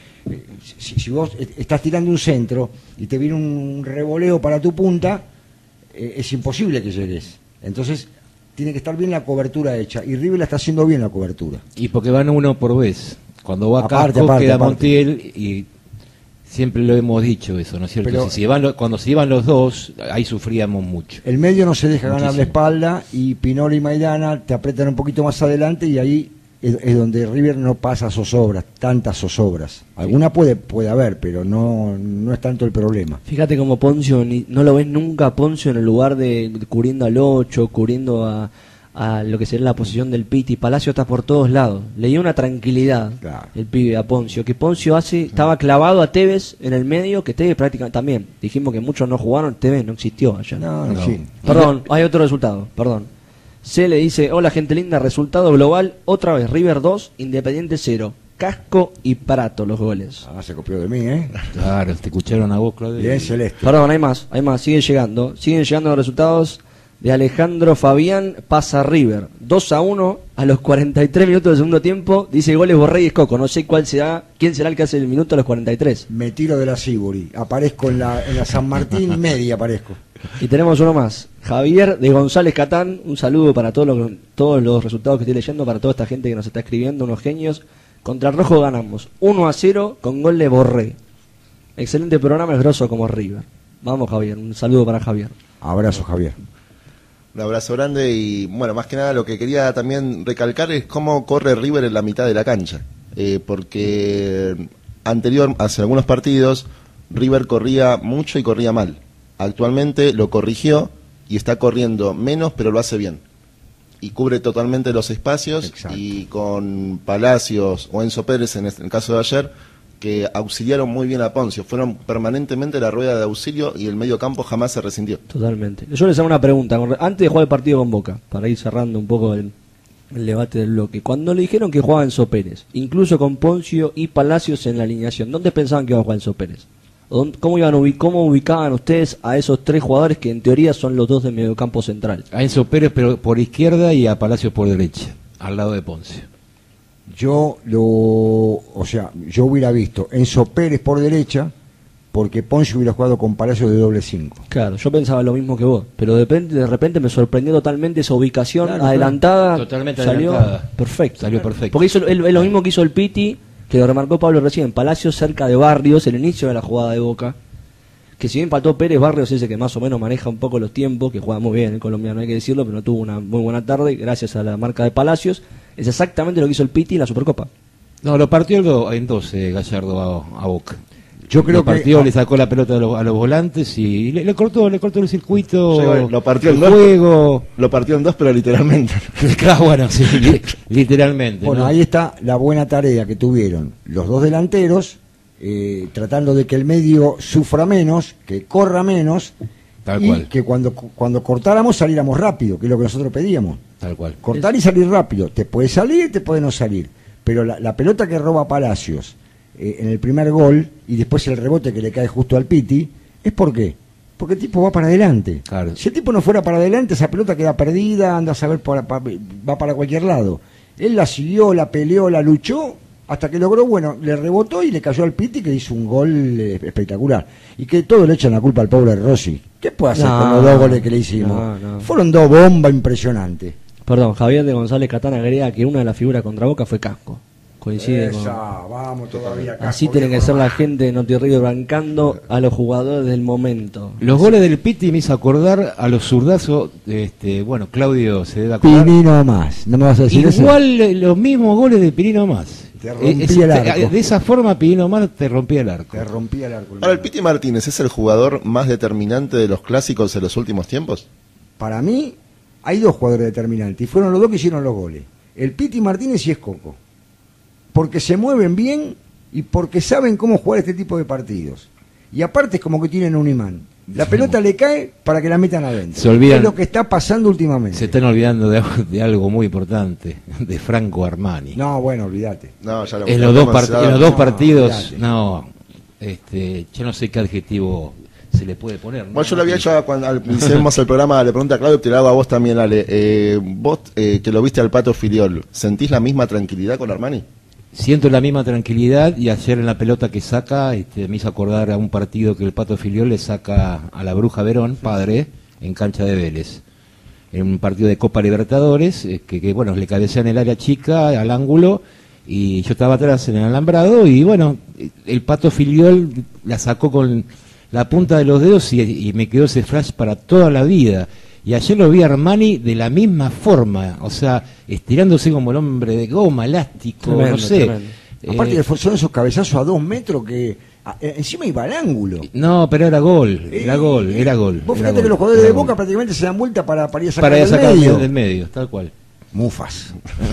si vos estás tirando un centro y te viene un revoleo para tu punta, es imposible que llegues. Entonces tiene que estar bien la cobertura hecha, y River la está haciendo bien la cobertura. Y porque van uno por vez. Cuando va Casco queda Montiel, y siempre lo hemos dicho eso, ¿no es cierto? Pero cuando se iban los dos, ahí sufríamos mucho. El medio no se deja ganar la espalda, y Pinola y Maidana te apretan un poquito más adelante, y ahí es donde River no pasa zozobras, tantas zozobras. Alguna puede haber, pero no es tanto el problema. Fíjate como Poncio, no lo ves nunca a Poncio en el lugar de cubriendo al 8, cubriendo a lo que sería la posición del Piti. Palacio está por todos lados. Le dio una tranquilidad, claro, el pibe a Poncio, que Poncio estaba clavado a Tevez en el medio, que Tevez prácticamente también. Dijimos que muchos no jugaron, Tevez no existió allá. No. Sí. Perdón, hay otro resultado, perdón. Se le dice, hola gente linda, resultado global, otra vez, River 2, Independiente 0. Casco y Prato los goles. Se copió de mí, ¿eh? Claro, te escucharon a vos, Claudio. Bien, Celeste. Perdón, hay más, siguen llegando los resultados de Alejandro Fabián, pasa River, 2-1 a los 43 minutos del segundo tiempo, dice goles Borré y Escoco, no sé quién será el que hace el minuto a los 43. Me tiro de la Siburi, aparezco en la San Martín media, aparezco. Y tenemos uno más, Javier de González Catán, un saludo para todos los resultados que estoy leyendo, para toda esta gente que nos está escribiendo, unos genios. Contra el Rojo ganamos 1-0 con gol de Borré. Excelente programa, es grosso como River. Vamos, Javier, un saludo para Javier. Abrazo, Javier. Un abrazo grande, y bueno, más que nada lo que quería también recalcar es cómo corre River en la mitad de la cancha, porque hace algunos partidos, River corría mucho y corría mal. Actualmente lo corrigió y está corriendo menos, pero lo hace bien. Y cubre totalmente los espacios. Exacto. Y con Palacios o Enzo Pérez, en el caso de ayer, que auxiliaron muy bien a Poncio, fueron permanentemente la rueda de auxilio y el medio campo jamás se resintió. Totalmente. Yo les hago una pregunta, antes de jugar el partido con Boca, para ir cerrando un poco el debate del bloque. Cuando le dijeron que jugaba Enzo Pérez, incluso con Poncio y Palacios en la alineación, ¿dónde pensaban que iba a jugar Enzo Pérez? ¿Cómo ubicaban ustedes a esos tres jugadores que en teoría son los dos del mediocampo central? A Enzo Pérez pero por izquierda y a Palacios por derecha, al lado de Poncio. Yo hubiera visto Enzo Pérez por derecha, porque Poncio hubiera jugado con Palacios de doble 5. Claro, yo pensaba lo mismo que vos, pero de repente me sorprendió totalmente esa ubicación, claro, adelantada. Totalmente salió adelantada. Perfecto. Salió perfecto. Porque hizo lo mismo que hizo el Piti, que lo remarcó Pablo recién, Palacios cerca de Barrios, el inicio de la jugada de Boca, que si bien faltó Pérez, Barrios ese que más o menos maneja un poco los tiempos, que juega muy bien el colombiano, hay que decirlo, pero no tuvo una muy buena tarde gracias a la marca de Palacios. Es exactamente lo que hizo el Piti en la Supercopa. No, lo partió en dos Gallardo a Boca. Yo creo que le sacó la pelota a los volantes y le cortó el circuito. Sí, bueno, lo partió el en juego. Lo partió en dos, pero literalmente. Claro, bueno, sí, literalmente. Bueno, ¿no? Ahí está la buena tarea que tuvieron los dos delanteros, tratando de que el medio sufra menos, que corra menos, tal y cual. Que cuando cortáramos saliéramos rápido, que es lo que nosotros pedíamos. Tal cual. Cortar y salir rápido. Te puede salir, te puede no salir. Pero la pelota que roba Palacios en el primer gol y después el rebote que le cae justo al Piti, ¿es por qué? Porque el tipo va para adelante. Claro. Si el tipo no fuera para adelante, esa pelota queda perdida, anda a saber, va para cualquier lado. Él la siguió, la peleó, la luchó, hasta que logró, le rebotó y le cayó al Piti, que hizo un gol espectacular. Y que todo le echan la culpa al pobre Rossi. ¿Qué puede hacer con los dos goles que le hicimos? No. Fueron dos bombas impresionantes. Perdón, Javier de González Catán agrega que una de las figuras contra Boca fue Casco. Coincide vamos todavía. Casco, así tiene que ser la gente de Noti Río bancando a los jugadores del momento. Los goles del Piti me hizo acordar a los zurdazos, Claudio se debe acordar. Pinino más, ¿no me vas a decir igual eso? Los mismos goles de Pinino más. Te rompía el arco. De esa forma Pinino más te rompía el arco. Ahora, ¿el Piti Martínez es el jugador más determinante de los clásicos en los últimos tiempos? Para mí, hay dos jugadores determinantes, y fueron los dos que hicieron los goles. El Piti Martínez y Escoco. Porque se mueven bien y porque saben cómo jugar este tipo de partidos. Y aparte es como que tienen un imán. La pelota le cae para que la metan adentro. Se olvidan, es lo que está pasando últimamente. Se están olvidando de algo muy importante, de Franco Armani. No, bueno, olvídate. No, ya en los dos partidos, yo no sé qué adjetivo se le puede poner, ¿no? Bueno, yo lo había hecho cuando iniciamos el programa, le pregunté a Claudio, te lo hago a vos también, Ale. Vos, que lo viste al Pato Filiol, ¿sentís la misma tranquilidad con Armani? Siento la misma tranquilidad, y ayer en la pelota que saca me hizo acordar a un partido que el Pato Filiol le saca a la Bruja Verón, padre, en cancha de Vélez. En un partido de Copa Libertadores, que le cabecea en el área chica, al ángulo, y yo estaba atrás en el alambrado, y el Pato Filiol la sacó con la punta de los dedos y me quedó ese flash para toda la vida. Y ayer lo vi a Armani de la misma forma, o sea, estirándose como el hombre de goma, elástico, tremendo, no sé. Aparte son esos cabezazos a 2 metros que encima iba al ángulo. No, pero era gol. Vos fíjate que los jugadores de Boca prácticamente se dan vuelta para ir a sacar del medio, tal cual. Mufas.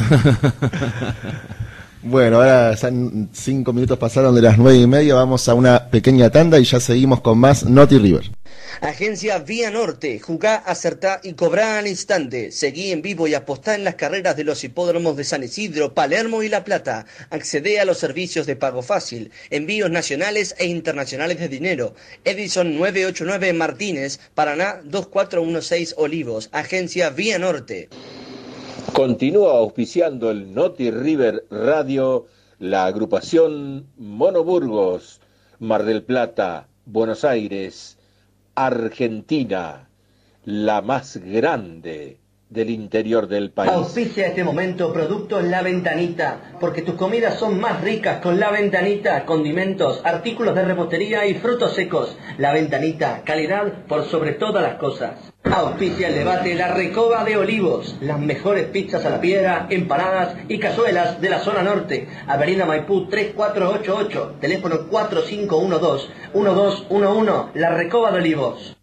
Bueno, ahora 5 minutos pasaron de las 9:30, vamos a una pequeña tanda y ya seguimos con más Noti River. Agencia Vía Norte, jugá, acertá y cobrá al instante. Seguí en vivo y apostá en las carreras de los hipódromos de San Isidro, Palermo y La Plata. Accedé a los servicios de pago fácil, envíos nacionales e internacionales de dinero. Edison 989 Martínez, Paraná 2416 Olivos. Agencia Vía Norte. Continúa auspiciando el Noti River Radio, la agrupación Monoburgos, Mar del Plata, Buenos Aires, Argentina, la más grande del interior del país. Auspicia este momento Productos La Ventanita, porque tus comidas son más ricas con La Ventanita, condimentos, artículos de repostería y frutos secos. La Ventanita, calidad por sobre todas las cosas. Auspicia el debate La Recoba de Olivos. Las mejores pizzas a la piedra, empanadas y cazuelas de la zona norte. Avenida Maipú 3488. Teléfono 4512-1211. La Recoba de Olivos.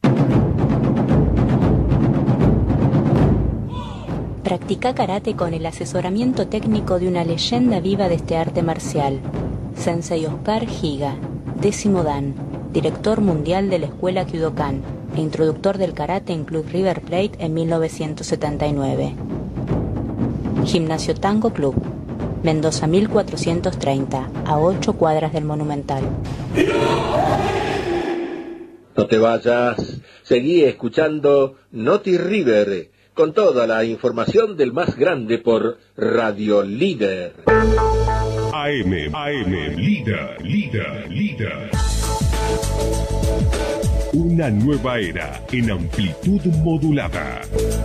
Practica karate con el asesoramiento técnico de una leyenda viva de este arte marcial. Sensei Oscar Higa, 10º Dan, director mundial de la escuela Kyudokan e introductor del karate en Club River Plate en 1979. Gimnasio Tango Club, Mendoza 1430, a 8 cuadras del Monumental. No te vayas, seguí escuchando Noti River, con toda la información del más grande por Radio Líder. AM, Líder. Una nueva era en amplitud modulada.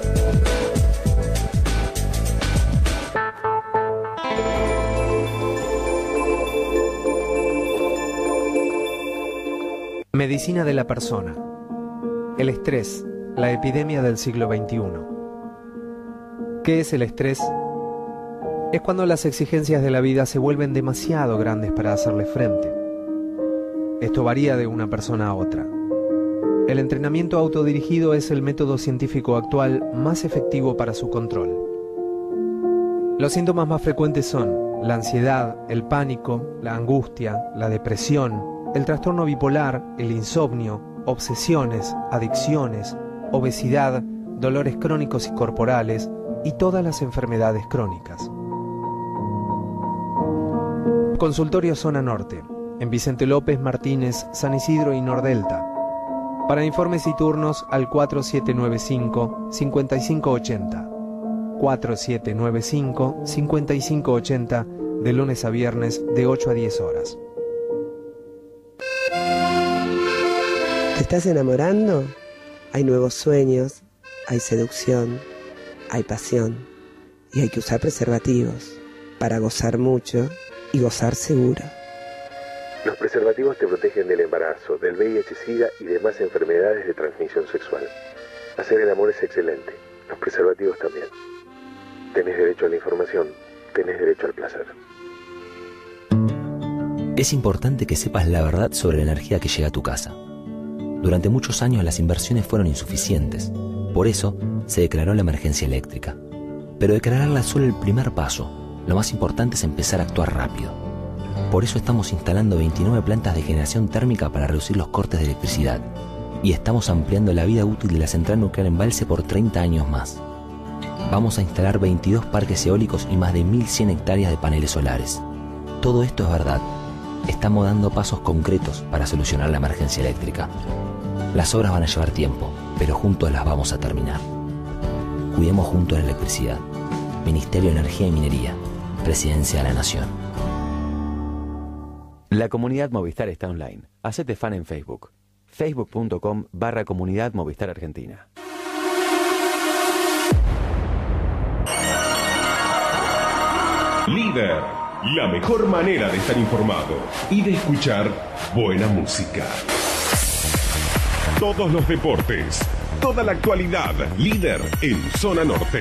Medicina de la persona. El estrés, la epidemia del siglo XXI. ¿Qué es el estrés? Es cuando las exigencias de la vida se vuelven demasiado grandes para hacerle frente. Esto varía de una persona a otra. El entrenamiento autodirigido es el método científico actual más efectivo para su control. Los síntomas más frecuentes son la ansiedad, el pánico, la angustia, la depresión, el trastorno bipolar, el insomnio, obsesiones, adicciones, obesidad, dolores crónicos y corporales y todas las enfermedades crónicas. Consultorio Zona Norte, en Vicente López, Martínez, San Isidro y Nordelta. Para informes y turnos al 4795-5580. 4795-5580, de lunes a viernes de 8 a 10 horas. ¿Te estás enamorando? Hay nuevos sueños, hay seducción, hay pasión y hay que usar preservativos para gozar mucho y gozar seguro. Los preservativos te protegen del embarazo, del VIH-Sida y demás enfermedades de transmisión sexual. Hacer el amor es excelente, los preservativos también. Tenés derecho a la información, tenés derecho al placer. Es importante que sepas la verdad sobre la energía que llega a tu casa. Durante muchos años las inversiones fueron insuficientes, por eso se declaró la emergencia eléctrica. Pero declararla es solo el primer paso, lo más importante es empezar a actuar rápido. Por eso estamos instalando 29 plantas de generación térmica para reducir los cortes de electricidad. Y estamos ampliando la vida útil de la central nuclear Embalse por 30 años más. Vamos a instalar 22 parques eólicos y más de 1.100 hectáreas de paneles solares. Todo esto es verdad. Estamos dando pasos concretos para solucionar la emergencia eléctrica. Las obras van a llevar tiempo, pero juntos las vamos a terminar. Cuidemos juntos la electricidad. Ministerio de Energía y Minería. Presidencia de la Nación. La comunidad Movistar está online. Hacete fan en Facebook. Facebook.com/comunidad Movistar Argentina. Líder, la mejor manera de estar informado y de escuchar buena música. Todos los deportes, toda la actualidad. Líder en Zona Norte.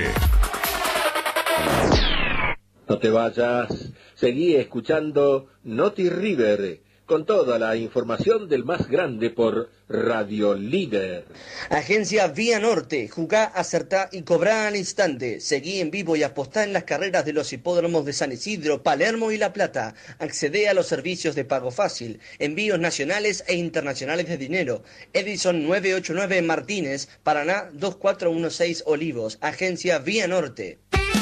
No te vayas, seguí escuchando Noti River, con toda la información del más grande por Radio Líder. Agencia Vía Norte, jugá, acertá y cobrá al instante. Seguí en vivo y apostá en las carreras de los hipódromos de San Isidro, Palermo y La Plata. Accedé a los servicios de pago fácil, envíos nacionales e internacionales de dinero. Edison 989 Martínez, Paraná 2416 Olivos. Agencia Vía Norte.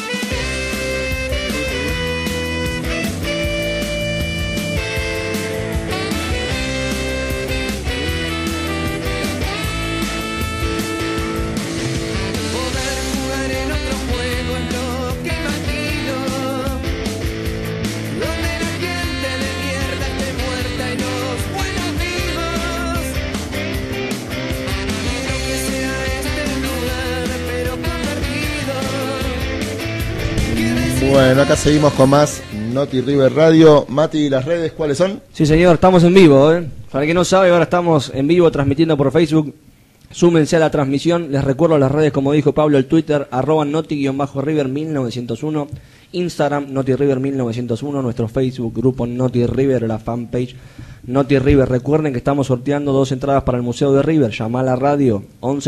Bueno, acá seguimos con más Noti River Radio. Mati, ¿las redes cuáles son? Sí, señor, estamos en vivo, ¿eh? Para el que no sabe, ahora estamos en vivo transmitiendo por Facebook Súmense a la transmisión. Les recuerdo las redes, como dijo Pablo, el Twitter, @noti_river1901, Instagram, NotiRiver1901, nuestro Facebook, grupo Noti River, la fanpage Noti River. Recuerden que estamos sorteando 2 entradas para el Museo de River. Llamá a la radio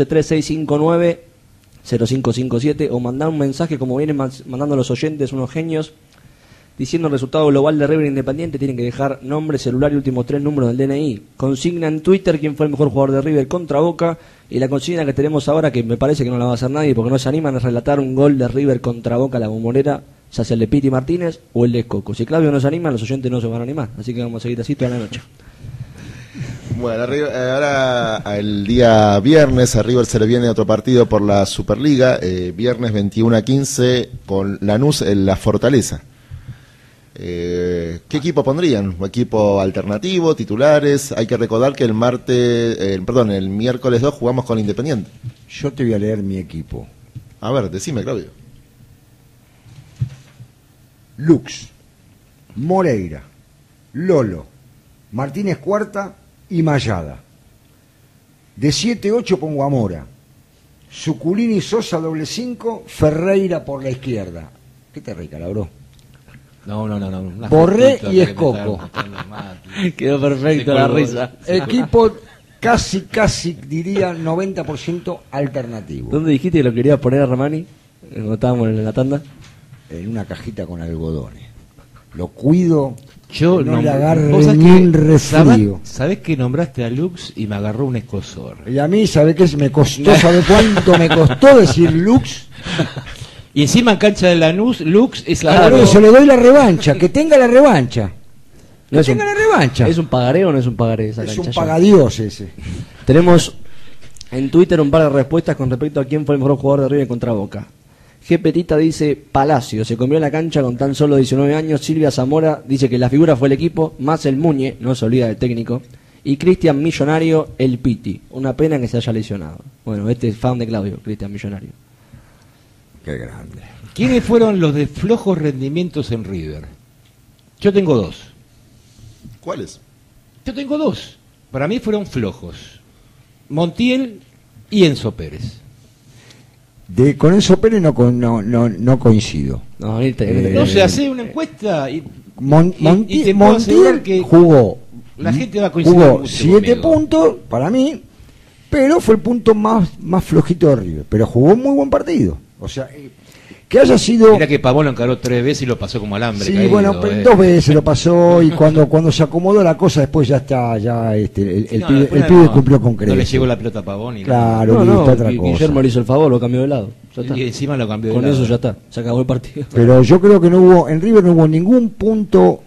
113659-0557 o mandá un mensaje como vienen mandando los oyentes, unos genios, diciendo el resultado global de River Independiente. Tienen que dejar nombre, celular y últimos 3 números del DNI. Consigna en Twitter quién fue el mejor jugador de River contra Boca. Y la consigna que tenemos ahora, que me parece que no la va a hacer nadie porque no se animan, a relatar un gol de River contra Boca a la Bombonera, ya sea el de Piti Martínez o el de Coco. Si Claudio no se anima, los oyentes no se van a animar. Así que vamos a seguir así toda la noche. Bueno, ahora el día viernes a River se le viene otro partido por la Superliga, viernes 21-15 con Lanús en La Fortaleza. ¿Qué equipo pondrían? ¿Un equipo alternativo, titulares? Hay que recordar que el miércoles 2 jugamos con Independiente. Yo te voy a leer mi equipo. A ver, decime, Claudio. Lux, Moreira, Lolo, Martínez Cuarta y Mayada. De 7-8 pongo a Mora. Suculini, Sosa, doble 5, Ferreira por la izquierda. ¿Qué te recalabró? No. Borré y Escoco. Quedó perfecto la risa. Equipo casi diría 90% alternativo. ¿Dónde dijiste que lo querías poner a Ramani? Cuando estábamos en la tanda. En una cajita con algodones. Lo cuido. Yo no le agarre vos ni un resfrío. ¿Sabés que nombraste a Lux y me agarró un escozor? Y a mí, ¿sabés qué me costó? ¿Sabe cuánto me costó decir Lux? Y encima en cancha de Lanús, Lux es claro, se le doy la revancha, que tenga la revancha. No que tenga la revancha. ¿Es un pagaré o no es un pagaré esa es cancha? Es un pagadios ese. Tenemos en Twitter un par de respuestas con respecto a quién fue el mejor jugador de River contra Boca. G. Petita dice, Palacio, se comió la cancha con tan solo 19 años. Silvia Zamora dice que la figura fue el equipo, más el Muñe, no se olvida del técnico. Y Cristian Millonario, el Piti. Una pena que se haya lesionado. Bueno, este es fan de Claudio, Cristian Millonario. Qué grande. ¿Quiénes fueron los de flojos rendimientos en River? Yo tengo 2. ¿Cuáles? Yo tengo 2. Para mí fueron flojos. Montiel y Enzo Pérez. Con Enzo Pérez no coincido. No se hace una encuesta y te Montiel puedo asegurar que jugó. La gente va a coincidir jugó mucho 7 conmigo. puntos para mí, pero fue el punto más flojito de River. Pero jugó un muy buen partido. O sea, que haya sido... Mira que Pavón lo encaró 3 veces y lo pasó como alambre. Sí, caído, bueno, 2 veces lo pasó y cuando se acomodó la cosa después ya está, el pibe cumplió con creces. No le llegó la pelota a Pavón. Y claro, listo, otra cosa. Guillermo le hizo el favor, lo cambió de lado. Ya está. Y encima lo cambió de con lado. eso ya está, se acabó el partido. Pero yo creo que en River no hubo ningún punto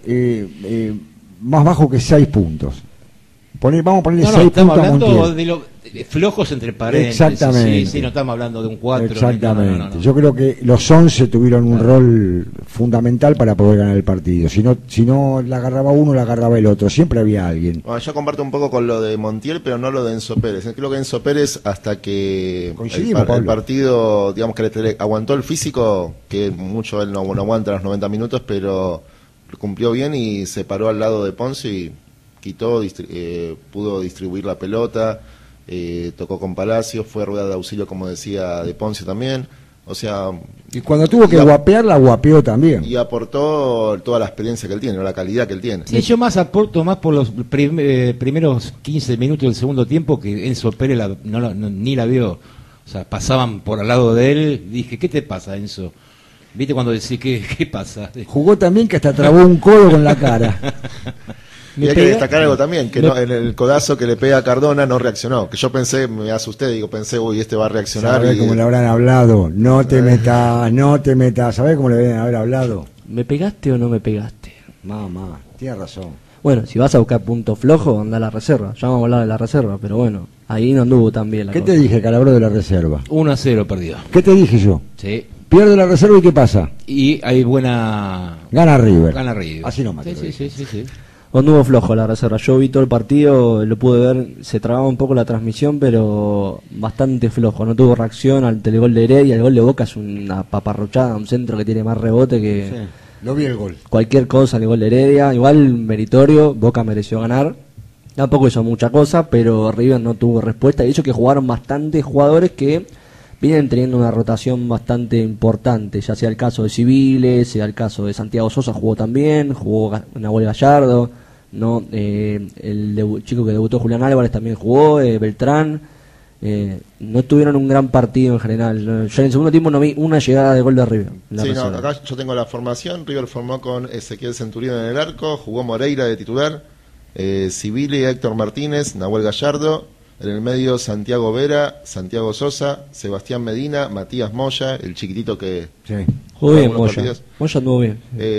más bajo que 6 puntos. Vamos a ponerle 6 puntos a Montiel. Estamos hablando de flojos entre paréntesis. Exactamente. Sí, no estamos hablando de un 4. Exactamente. No. Yo creo que los 11 tuvieron un rol fundamental para poder ganar el partido. Si no la agarraba uno, la agarraba el otro. Siempre había alguien. Bueno, yo comparto un poco con lo de Montiel, pero no lo de Enzo Pérez. Creo que Enzo Pérez, hasta que el partido, digamos que le aguantó el físico, que mucho él no aguanta los 90 minutos, pero cumplió bien y se paró al lado de Ponce y quitó, pudo distribuir la pelota, tocó con Palacios, fue rueda de auxilio, como decía, de Ponce también. O sea, y cuando tuvo que guapear, la guapeó también. Y aportó toda la experiencia que él tiene, la calidad que él tiene. Sí, yo aporto más por los primeros 15 minutos del segundo tiempo, que Enzo Pérez ni la vio. O sea, pasaban por al lado de él. Dije, ¿qué te pasa, Enzo? ¿Viste cuando decís qué pasa? Jugó también que hasta trabó un codo con la cara. Y hay que destacar algo también, que en el codazo que le pega a Cardona no reaccionó. Que yo pensé, me asusté, pensé, uy, este va a reaccionar. ¿Sabés cómo le habrán hablado? No te metas. ¿Sabés cómo le deben haber hablado? ¿Me pegaste o no me pegaste? Mamá, tienes razón. Bueno, si vas a buscar punto flojo, anda a la reserva. Ya vamos a hablar de la reserva, pero bueno, ahí no anduvo tan bien la cosa. ¿Qué te dije, Calabro, de la reserva? 1-0 perdió. ¿Qué te dije yo? Sí. Pierde la reserva y ¿qué pasa? Y hay buena... Gana River. Así nomás. Sí. Anduvo flojo la reserva. Yo vi todo el partido, lo pude ver, se trababa un poco la transmisión, pero bastante flojo. No tuvo reacción al telegol de Heredia. El gol de Boca es una paparrochada, un centro que tiene más rebote que... Sí, lo vi el gol. Cualquier cosa, el gol de Heredia. Igual meritorio, Boca mereció ganar. Tampoco hizo mucha cosa, pero River no tuvo respuesta. Y eso que jugaron bastantes jugadores que vienen teniendo una rotación bastante importante, ya sea el caso de Civiles, sea el caso de Santiago Sosa, jugó también, jugó Nahuel Gallardo, no chico que debutó Julián Álvarez también jugó, Beltrán. No tuvieron un gran partido en general. Yo en el segundo tiempo no vi una llegada de gol de River. Sí, no, acá yo tengo la formación. River formó con Ezequiel Centurión en el arco, jugó Moreira de titular, Civile, Héctor Martínez, Nahuel Gallardo, en el medio Santiago Vera, Santiago Sosa, Sebastián Medina, Matías Moya, el chiquitito que jugó bien. Moya anduvo bien.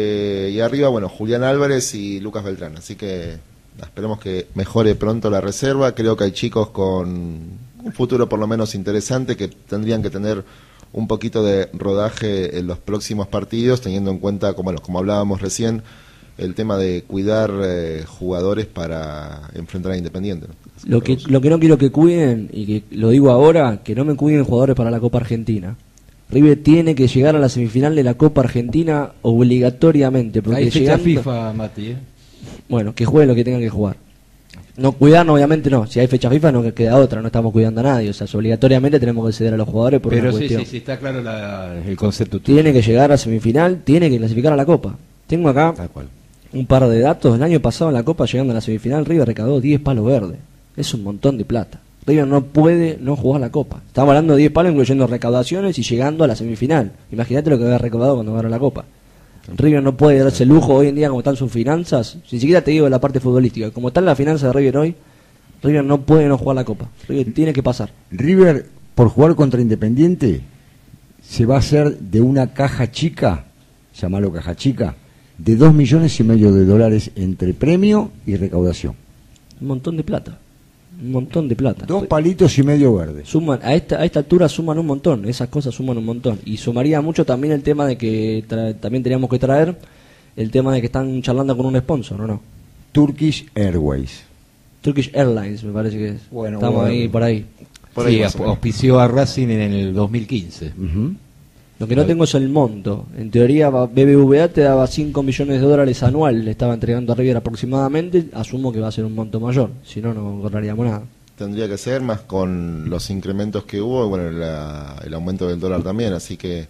Y arriba, bueno, Julián Álvarez y Lucas Beltrán. Así que esperemos que mejore pronto la reserva. Creo que hay chicos con un futuro por lo menos interesante que tendrían que tener un poquito de rodaje en los próximos partidos, teniendo en cuenta, como hablábamos recién, el tema de cuidar jugadores para enfrentar a Independiente, ¿no? Lo que no quiero que cuiden, y que lo digo ahora, que no me cuiden jugadores para la Copa Argentina. River tiene que llegar a la semifinal de la Copa Argentina obligatoriamente. Porque hay fecha FIFA, Mati. Bueno, que jueguen lo que tengan que jugar. No cuidar, obviamente no. Si hay fecha FIFA no queda otra, no estamos cuidando a nadie. O sea, obligatoriamente tenemos que ceder a los jugadores por una cuestión. Sí, está claro el concepto. Tiene que llegar a semifinal, tiene que clasificar a la Copa. Tengo acá un par de datos. El año pasado en la Copa, llegando a la semifinal, River recaudó 10 palos verdes. Es un montón de plata. River no puede no jugar la Copa. Estamos hablando de 10 palos incluyendo recaudaciones y llegando a la semifinal. Imagínate lo que había recaudado cuando ganó la Copa. River no puede darse el lujo hoy en día como están sus finanzas. Ni siquiera te digo la parte futbolística. Como están las finanzas de River hoy, River no puede no jugar la Copa. River tiene que pasar. River, por jugar contra Independiente, se va a hacer de una caja chica, llamalo caja chica, de $2,5 millones entre premio y recaudación. Un montón de plata. Un montón de plata. 2,5 palitos verdes. Suman, a esta altura suman un montón. Esas cosas suman un montón. Y sumaría mucho también el tema de que también teníamos que traer el tema de que están charlando con un sponsor, ¿o no? Turkish Airways. Turkish Airlines, me parece que es. Bueno, estamos ahí por ahí. Sí, auspició a Racing en el 2015. Lo que no tengo es el monto. En teoría BBVA te daba $5 millones anual, le estaba entregando a River aproximadamente. Asumo que va a ser un monto mayor, si no, no correríamos nada. Tendría que ser más con los incrementos que hubo, bueno, el aumento del dólar también, así que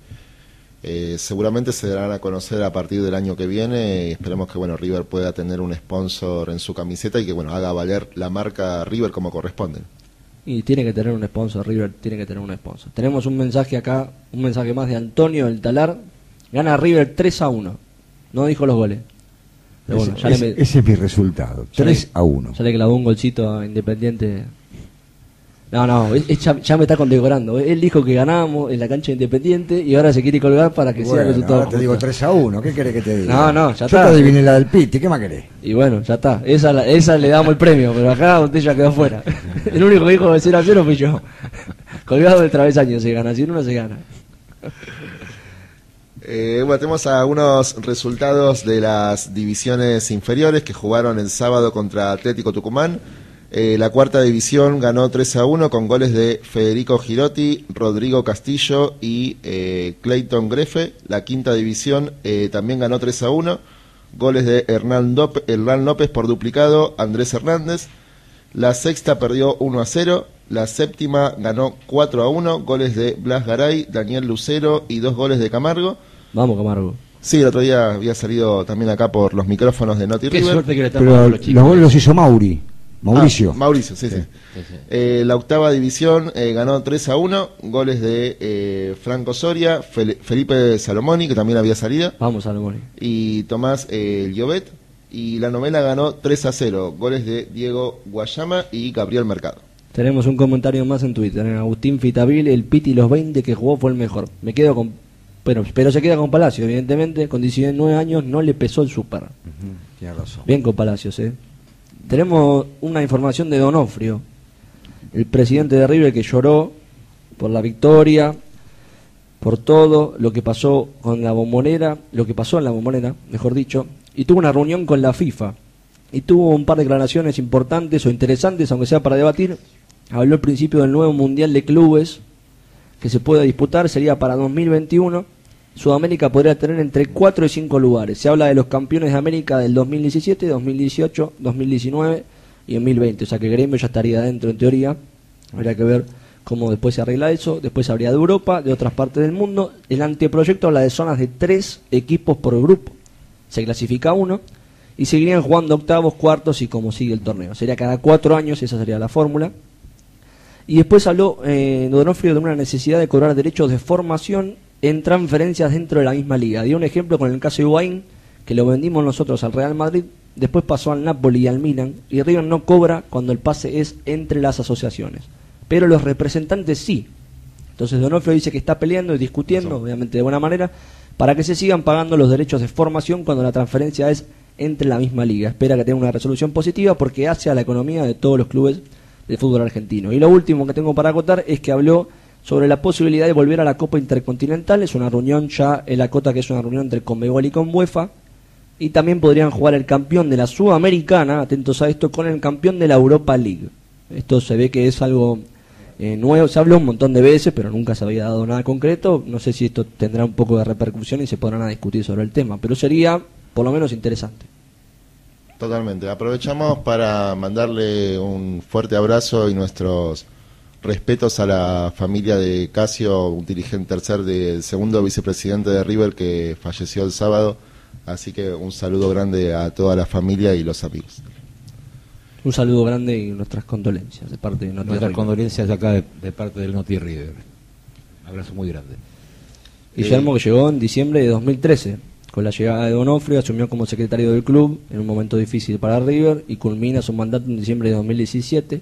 seguramente se darán a conocer a partir del año que viene. Y esperemos que River pueda tener un sponsor en su camiseta y que haga valer la marca River como corresponde. Y tiene que tener un sponsor, River tiene que tener un sponsor. Tenemos un mensaje acá, un mensaje más de Antonio del Talar. Gana River 3-1. No dijo los goles. Pero bueno, ese es mi resultado, 3-1. Ya le clavó un golcito a Independiente. No, ya me está condecorando. Él dijo que ganábamos en la cancha de Independiente y ahora se quiere colgar para que sea el resultado. Ahora te digo 3-1, ¿qué querés que te diga? No, ya está. Yo te adiviné la del Piti, ¿qué más querés? Y bueno, ya está. Esa le damos el premio, pero acá usted ya quedó fuera. El único que dijo de 0-0 fui yo. Colgado del travesaño se gana, si no se gana. Tenemos algunos resultados de las divisiones inferiores que jugaron el sábado contra Atlético Tucumán. La cuarta división ganó 3-1 con goles de Federico Girotti, Rodrigo Castillo y Clayton Grefe. La quinta división también ganó 3-1, goles de Hernán López por duplicado, Andrés Hernández. La sexta perdió 1-0, la séptima ganó 4-1, goles de Blas Garay, Daniel Lucero y 2 goles de Camargo. Vamos, Camargo. Sí, el otro día había salido también acá por los micrófonos de Noti River. Qué suerte que le estamos Pero dando a los chicos. los goles los hizo Mauricio. Mauricio, sí. La octava división ganó 3-1, goles de Franco Soria, Felipe Salomoni, que también había salido. Vamos, Salomoni. Y Tomás Llobet. Y la novena ganó 3-0, goles de Diego Guayama y Gabriel Mercado. Tenemos un comentario más en Twitter. En Agustín Fitabil, el Piti los 20 que jugó fue el mejor. Me quedo con... Pero se queda con Palacios, evidentemente. Con 19 años no le pesó el Super. Tiene razón. Bien con Palacios, Tenemos una información de Donofrio, el presidente de River, que lloró por la victoria, por todo lo que pasó con la Bombonera, lo que pasó en la Bombonera, mejor dicho, y tuvo una reunión con la FIFA, y tuvo un par de declaraciones importantes o interesantes, aunque sea para debatir. Habló al principio del nuevo Mundial de Clubes que se puede disputar, sería para 2021. Sudamérica podría tener entre 4 y 5 lugares. Se habla de los campeones de América del 2017, 2018, 2019, y 2020. O sea que Gremio ya estaría dentro en teoría. Habría que ver cómo después se arregla eso. Después habría de Europa, de otras partes del mundo. El anteproyecto habla de zonas de 3 equipos por grupo. Se clasifica uno y seguirían jugando octavos, cuartos y como sigue el torneo. Sería cada 4 años, esa sería la fórmula. Y después habló Donofrio de una necesidad de cobrar derechos de formación en transferencias dentro de la misma liga. Dio un ejemplo con el caso de Higuaín, que lo vendimos nosotros al Real Madrid, después pasó al Napoli y al Milan, y River no cobra cuando el pase es entre las asociaciones, pero los representantes sí. Entonces Donofrio dice que está peleando y discutiendo, obviamente de buena manera, para que se sigan pagando los derechos de formación cuando la transferencia es entre la misma liga. Espera que tenga una resolución positiva porque hace a la economía de todos los clubes del fútbol argentino. Y lo último que tengo para acotar es que habló sobre la posibilidad de volver a la Copa Intercontinental. Es una reunión ya, él acota que es una reunión entre Conmebol y Conbuefa, y también podrían jugar el campeón de la Sudamericana, atentos a esto, con el campeón de la Europa League. Esto se ve que es algo nuevo, se habló un montón de veces, pero nunca se había dado nada concreto. No sé si esto tendrá un poco de repercusión y se podrán a discutir sobre el tema, pero sería por lo menos interesante. Totalmente. Aprovechamos para mandarle un fuerte abrazo y nuestros respetos a la familia de Casio, un dirigente segundo vicepresidente de River que falleció el sábado. Así que un saludo grande a toda la familia y los amigos. Un saludo grande y nuestras condolencias de parte de Noti Nuestras River. condolencias acá de parte del Noti River. Abrazo muy grande. Guillermo, que llegó en diciembre de 2013. Con la llegada de Donofrio, asumió como secretario del club en un momento difícil para River y culmina su mandato en diciembre de 2017,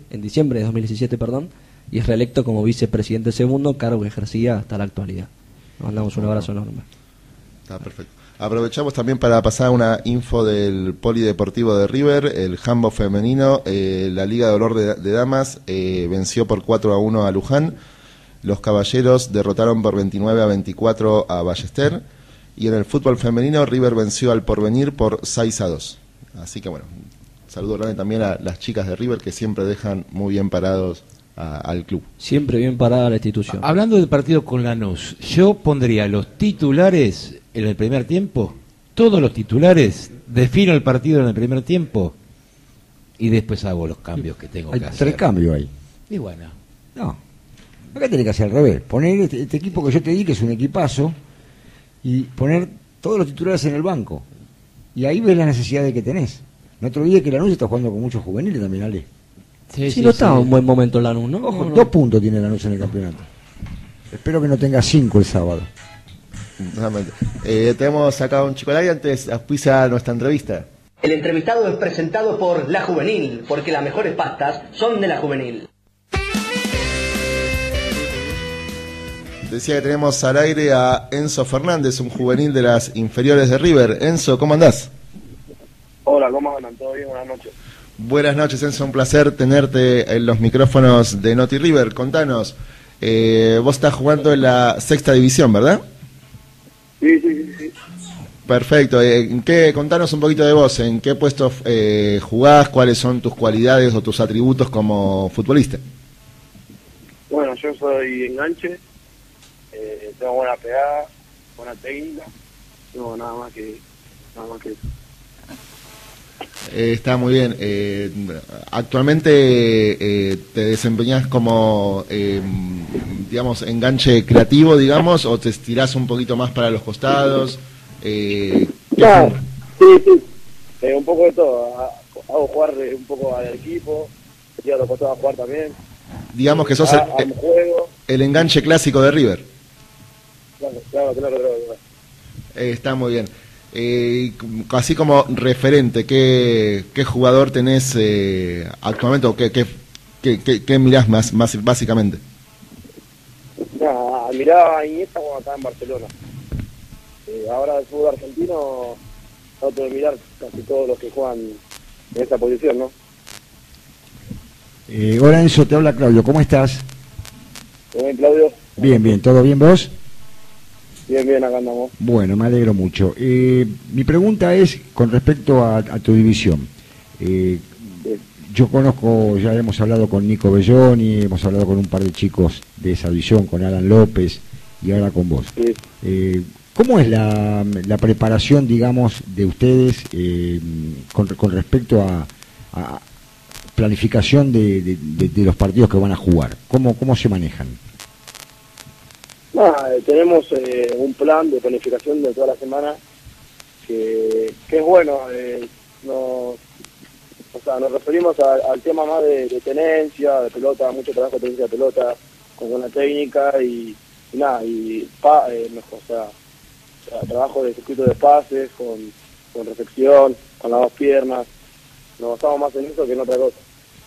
y es reelecto como vicepresidente segundo, cargo que ejercía hasta la actualidad. Le mandamos un abrazo enorme. Está perfecto. Aprovechamos también para pasar una info del Polideportivo de River, el handball femenino, la Liga de Olor de Damas venció por 4-1 a Luján, los Caballeros derrotaron por 29-24 a Ballester, y en el fútbol femenino River venció al Porvenir por 6-2. Así que bueno, saludo grande también a las chicas de River que siempre dejan muy bien parados al club. Siempre bien parada la institución. Hablando del partido con Lanús, yo pondría los titulares en el primer tiempo, todos los titulares, defino el partido en el primer tiempo y después hago los cambios que tengo que hacer. 3 cambios ahí. Y bueno. No, acá tenés que hacer al revés. Poner este equipo que yo te di, que es un equipazo, y poner todos los titulares en el banco. Y ahí ves las necesidades que tenés. No te olvides que Lanús está jugando con muchos juveniles también, Ale. Sí, no está en un buen momento Lanús, ¿no? Ojo, 2 puntos tiene Lanús en el campeonato. Espero que no tenga 5 el sábado. Tenemos acá un chico al aire, antes auspicia nuestra entrevista. El entrevistado es presentado por La Juvenil, porque las mejores pastas son de La Juvenil. Decía que tenemos al aire a Enzo Fernández, un juvenil de las inferiores de River. Enzo, ¿cómo andás? Hola, ¿cómo andan? ¿Todo bien? Buenas noches. Buenas noches, Enzo, un placer tenerte en los micrófonos de Noti River. Contanos, vos estás jugando en la 6ª división, ¿verdad? Sí. Perfecto. Contanos un poquito de vos, ¿en qué puesto jugás? ¿Cuáles son tus cualidades o tus atributos como futbolista? Bueno, yo soy enganche, tengo buena pegada, buena técnica, no nada más que eso. Está muy bien. Actualmente te desempeñás como, digamos, enganche creativo, digamos, o te estirás un poquito más para los costados. Claro, sí. Un poco de todo. Hago jugar un poco al equipo, y a los costados a jugar también. Digamos que sos el enganche clásico de River. Claro. Está muy bien. Así como referente, ¿qué jugador tenés actualmente o qué mirás más básicamente? Miraba a Iniesta cuando estaba en Barcelona. Ahora el fútbol argentino trato de mirar casi todos los que juegan en esa posición, ¿no? Hola Enzo, te habla Claudio, ¿cómo estás? ¿Todo bien, Claudio? Bien, ¿todo bien vos? Bien, acá andamos. Bueno, me alegro mucho. Mi pregunta es con respecto a tu división. Yo conozco, ya hemos hablado con Nico Belloni, hemos hablado con un par de chicos de esa división, con Alan López y ahora con vos. Sí. ¿Cómo es la preparación, digamos, de ustedes con respecto a planificación de los partidos que van a jugar? ¿Cómo se manejan? Tenemos un plan de planificación de toda la semana que es bueno. Nos referimos al tema más de tenencia, de pelota, mucho trabajo de tenencia de pelota, con buena técnica y trabajo de circuito de pases, con recepción, con las dos piernas. Nos basamos más en eso que en otra cosa.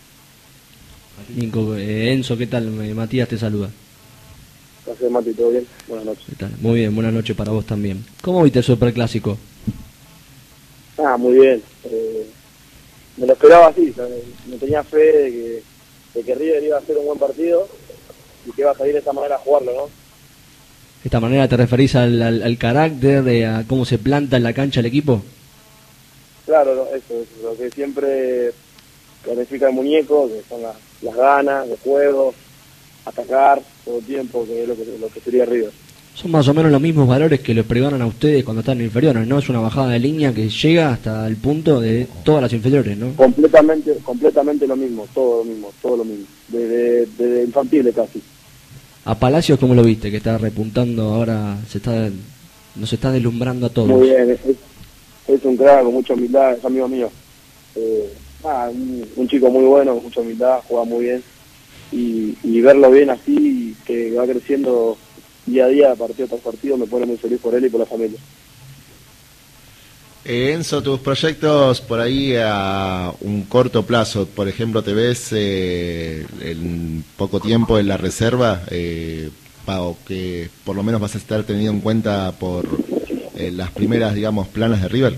Nico, Enzo, ¿qué tal? Matías te saluda. Gracias, Mati, ¿todo bien? Buenas noches. ¿Qué tal? Muy bien, buenas noches para vos también. ¿Cómo viste el Superclásico? Muy bien. Me lo esperaba así. Me tenía fe de que River iba a hacer un buen partido y que iba a salir de esta manera a jugarlo, ¿no? ¿De esta manera te referís al carácter, a cómo se planta en la cancha el equipo? Claro, eso, lo que siempre planifica el muñeco, que son las ganas de juego, atacar todo el tiempo, que es lo que sería River. Son más o menos los mismos valores que les pregonan a ustedes cuando están en inferiores, ¿no? Es una bajada de línea que llega hasta el punto de todas las inferiores, ¿no? Completamente lo mismo, todo lo mismo, desde infantiles casi. A Palacios, ¿cómo lo viste? Que está repuntando ahora, nos está deslumbrando a todos. Muy bien, es un crack con mucha humildad, es amigo mío. Un chico muy bueno, con mucha humildad, juega muy bien. Y verlo bien así, que va creciendo día a día, partido tras partido, me pone muy feliz por él y por la familia. Enzo, tus proyectos por ahí a un corto plazo, por ejemplo, ¿te ves en poco tiempo en la reserva? O que por lo menos vas a estar tenido en cuenta por las primeras, digamos, planas de River.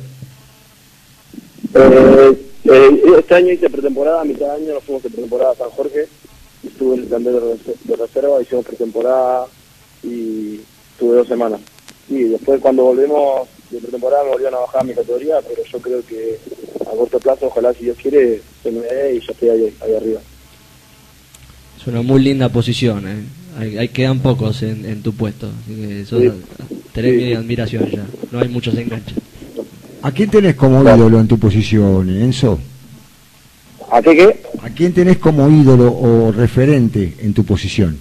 Este año hice pretemporada, a mitad de año nos fuimos de pretemporada a San Jorge, estuve en el plantel de reserva, hicimos pretemporada y estuve 2 semanas. Y después cuando volvemos de pretemporada me volvieron a bajar mi categoría, pero yo creo que a corto plazo, ojalá si Dios quiere, se me dé y ya estoy ahí arriba. Es una muy linda posición, Ahí quedan pocos en tu puesto, así que tenés mi admiración ya, no hay muchos enganches. ¿A quién tenés como ídolo en tu posición, Enzo? ¿A qué? ¿A quién tenés como ídolo o referente en tu posición?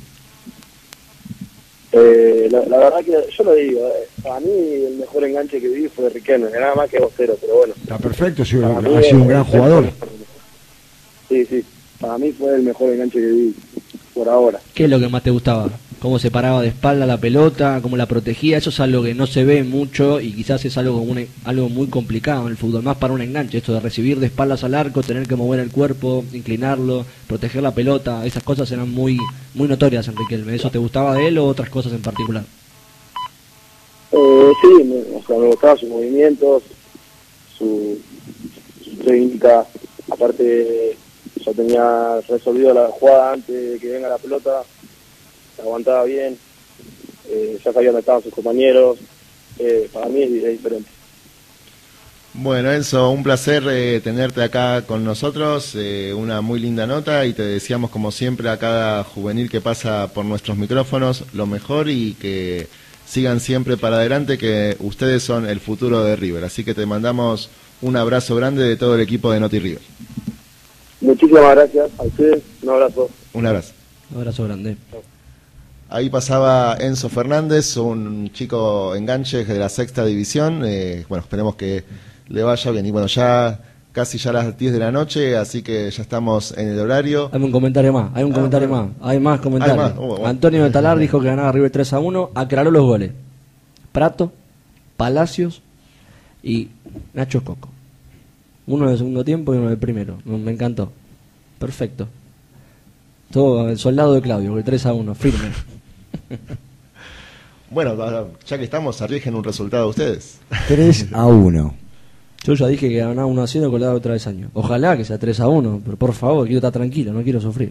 La verdad que yo lo digo, para mí el mejor enganche que vi fue Riquelme, nada más que vocero, pero bueno. Está perfecto, ha sido un gran jugador. Sí, para mí fue el mejor enganche que vi por ahora. ¿Qué es lo que más te gustaba? ¿Cómo se paraba de espalda la pelota? ¿Cómo la protegía? Eso es algo que no se ve mucho y quizás es algo muy complicado en el fútbol, más para un enganche, esto de recibir de espaldas al arco, tener que mover el cuerpo, inclinarlo, proteger la pelota, esas cosas eran muy notorias en Riquelme. ¿Eso te gustaba de él o otras cosas en particular? Sí, me gustaba sus movimientos, su técnica, aparte ya tenía resolvido la jugada antes de que venga la pelota, aguantaba bien, ya sabía dónde estaban sus compañeros, para mí es diferente. Bueno, Enzo, un placer tenerte acá con nosotros, una muy linda nota y te deseamos como siempre a cada juvenil que pasa por nuestros micrófonos lo mejor y que sigan siempre para adelante, que ustedes son el futuro de River, así que te mandamos un abrazo grande de todo el equipo de Noti River. Muchísimas gracias a ustedes, un abrazo. Un abrazo. Un abrazo grande. Ahí pasaba Enzo Fernández, un chico enganche de la 6ª división. Bueno, esperemos que le vaya bien. Y bueno, ya casi ya las 10 de la noche, así que ya estamos en el horario. Hay un comentario más, hay más comentarios. Bueno. Antonio de Talar dijo que ganaba River 3-1, aclaró los goles. Prato, Palacios y Nacho Coco. Uno del segundo tiempo y uno del primero. Me encantó. Perfecto. Todo el soldado de Claudio, el 3-1, firme. Bueno, ya que estamos, arriesguen un resultado ustedes. 3-1. Yo ya dije que ganaba 1-0 con la otra vez año. Ojalá que sea 3-1, pero por favor, quiero estar tranquilo, no quiero sufrir.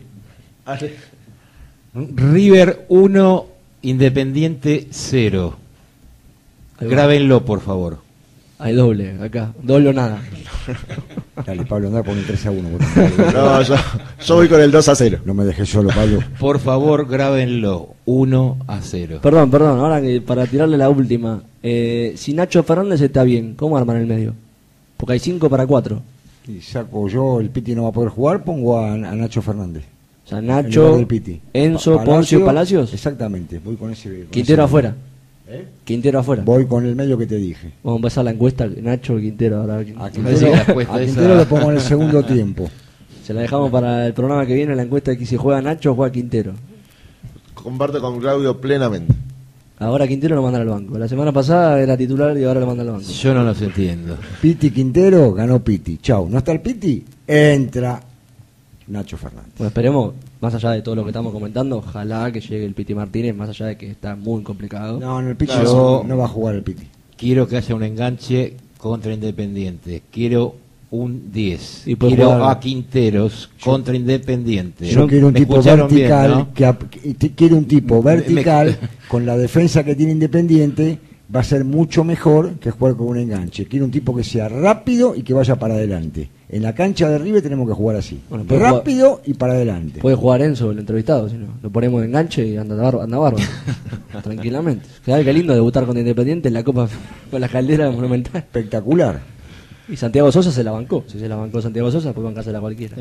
River 1, Independiente 0. Grábenlo, por favor. Hay doble acá, doble o nada. Dale, Pablo, anda con el 3-1. No, yo voy con el 2-0. No me dejes solo, Pablo. Por favor, grábenlo. 1-0. Perdón, ahora que para tirarle la última. Si Nacho Fernández está bien, ¿cómo arman el medio? Porque hay 5 para 4. Y saco yo, el Piti no va a poder jugar, pongo a Nacho Fernández. O sea, Nacho, del Piti. Enzo, Poncio y Palacios. Exactamente, voy con ese. Quintero afuera. ¿Eh? Quintero afuera. Voy con el medio que te dije. Vamos a empezar la encuesta, Nacho o Quintero. Ahora. A Quintero lo pongo en el segundo tiempo. Se la dejamos para el programa que viene, la encuesta de que si juega Nacho o juega Quintero. Comparto con Claudio plenamente. Ahora Quintero lo mandan al banco. La semana pasada era titular y ahora lo mandan al banco. Yo no los entiendo. Piti Quintero, ganó Piti. Chau. ¿No está el Piti? Entra Nacho Fernández. Bueno, esperemos, más allá de todo lo que estamos comentando, ojalá que llegue el Piti Martínez, más allá de que está muy complicado. No, el Piti Yo no va a jugar el Piti. Quiero que haya un enganche contra Independiente. Quiero un 10. Y puede quiero jugar- a Quinteros contra Independiente. Yo quiero un ¿Me tipo escucharon bien, vertical, no? quiero un tipo vertical con la defensa que tiene Independiente, va a ser mucho mejor que jugar con un enganche. Quiero un tipo que sea rápido y que vaya para adelante. En la cancha de River tenemos que jugar así. Bueno, puede rápido y para adelante. Puede jugar Enzo, el entrevistado, si no. Lo ponemos de enganche y anda bárbaro. Tranquilamente. ¿Sabes qué lindo debutar con Independiente en la Copa con la Caldera Monumental? Espectacular. Y Santiago Sosa se la bancó. Si se la bancó Santiago Sosa, puede bancársela cualquiera.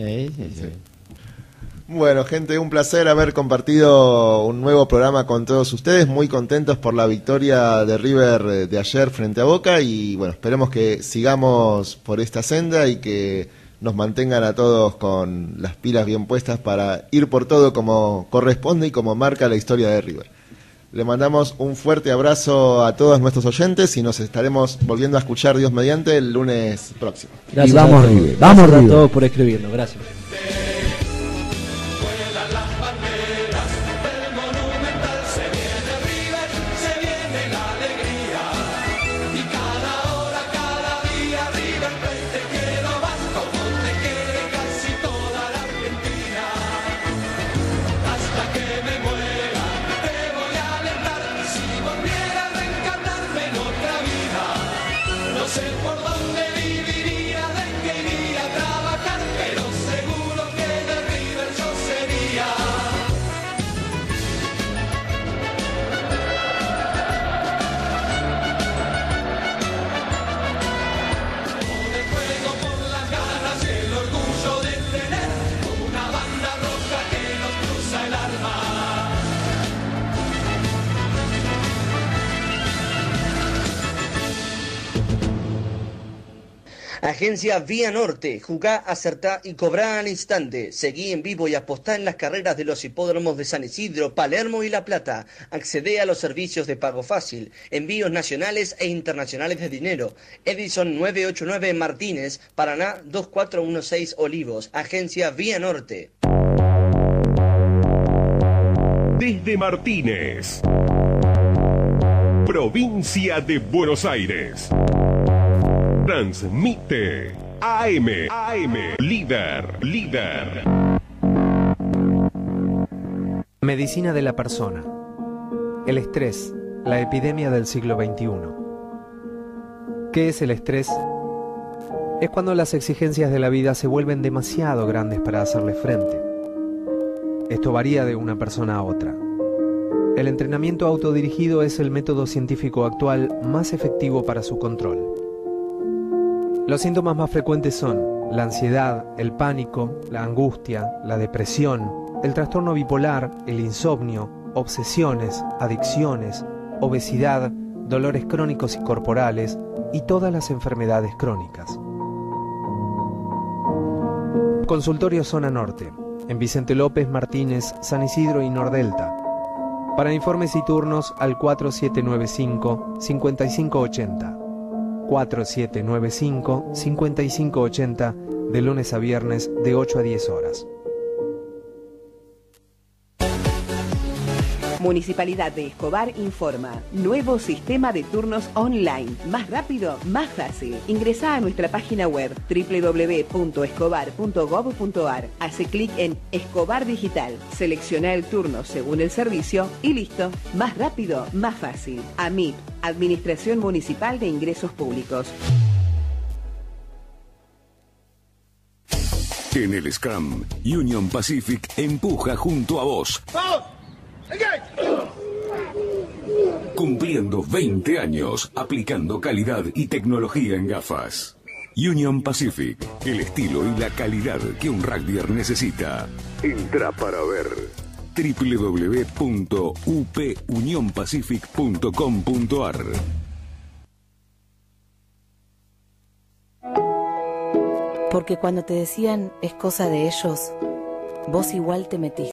Bueno, gente, un placer haber compartido un nuevo programa con todos ustedes. Muy contentos por la victoria de River de ayer frente a Boca. Y bueno, esperemos que sigamos por esta senda y que nos mantengan a todos con las pilas bien puestas para ir por todo como corresponde y como marca la historia de River. Le mandamos un fuerte abrazo a todos nuestros oyentes y nos estaremos volviendo a escuchar, Dios mediante, el lunes próximo. Gracias Y vamos a todos. River, vamos Gracias a River. todos por escribirnos. Gracias. Agencia Vía Norte, jugá, acertá y cobrá al instante. Seguí en vivo y apostá en las carreras de los hipódromos de San Isidro, Palermo y La Plata. Accedé a los servicios de pago fácil, envíos nacionales e internacionales de dinero. Edison 989 Martínez, Paraná 2416 Olivos. Agencia Vía Norte. Desde Martínez, provincia de Buenos Aires. Transmite AM Líder. Medicina de la persona. El estrés, la epidemia del siglo XXI. ¿Qué es el estrés? Es cuando las exigencias de la vida se vuelven demasiado grandes para hacerle frente. Esto varía de una persona a otra. El entrenamiento autodirigido es el método científico actual más efectivo para su control. Los síntomas más frecuentes son la ansiedad, el pánico, la angustia, la depresión, el trastorno bipolar, el insomnio, obsesiones, adicciones, obesidad, dolores crónicos y corporales y todas las enfermedades crónicas. Consultorio Zona Norte, en Vicente López, Martínez, San Isidro y Nordelta. Para informes y turnos al 4795-5580. 4795-5580 de lunes a viernes de 8 a 10 horas. Municipalidad de Escobar informa. Nuevo sistema de turnos online. Más rápido, más fácil. Ingresá a nuestra página web www.escobar.gov.ar. Hace clic en Escobar Digital. Selecciona el turno según el servicio y listo. Más rápido, más fácil. AMIP, Administración Municipal de Ingresos Públicos. En el Scrum, Union Pacific empuja junto a vos. Cumpliendo 20 años aplicando calidad y tecnología en gafas. Union Pacific, el estilo y la calidad que un rugbyer necesita. Entra para ver www.upunionpacific.com.ar. Porque cuando te decían es cosa de ellos, vos igual te metiste.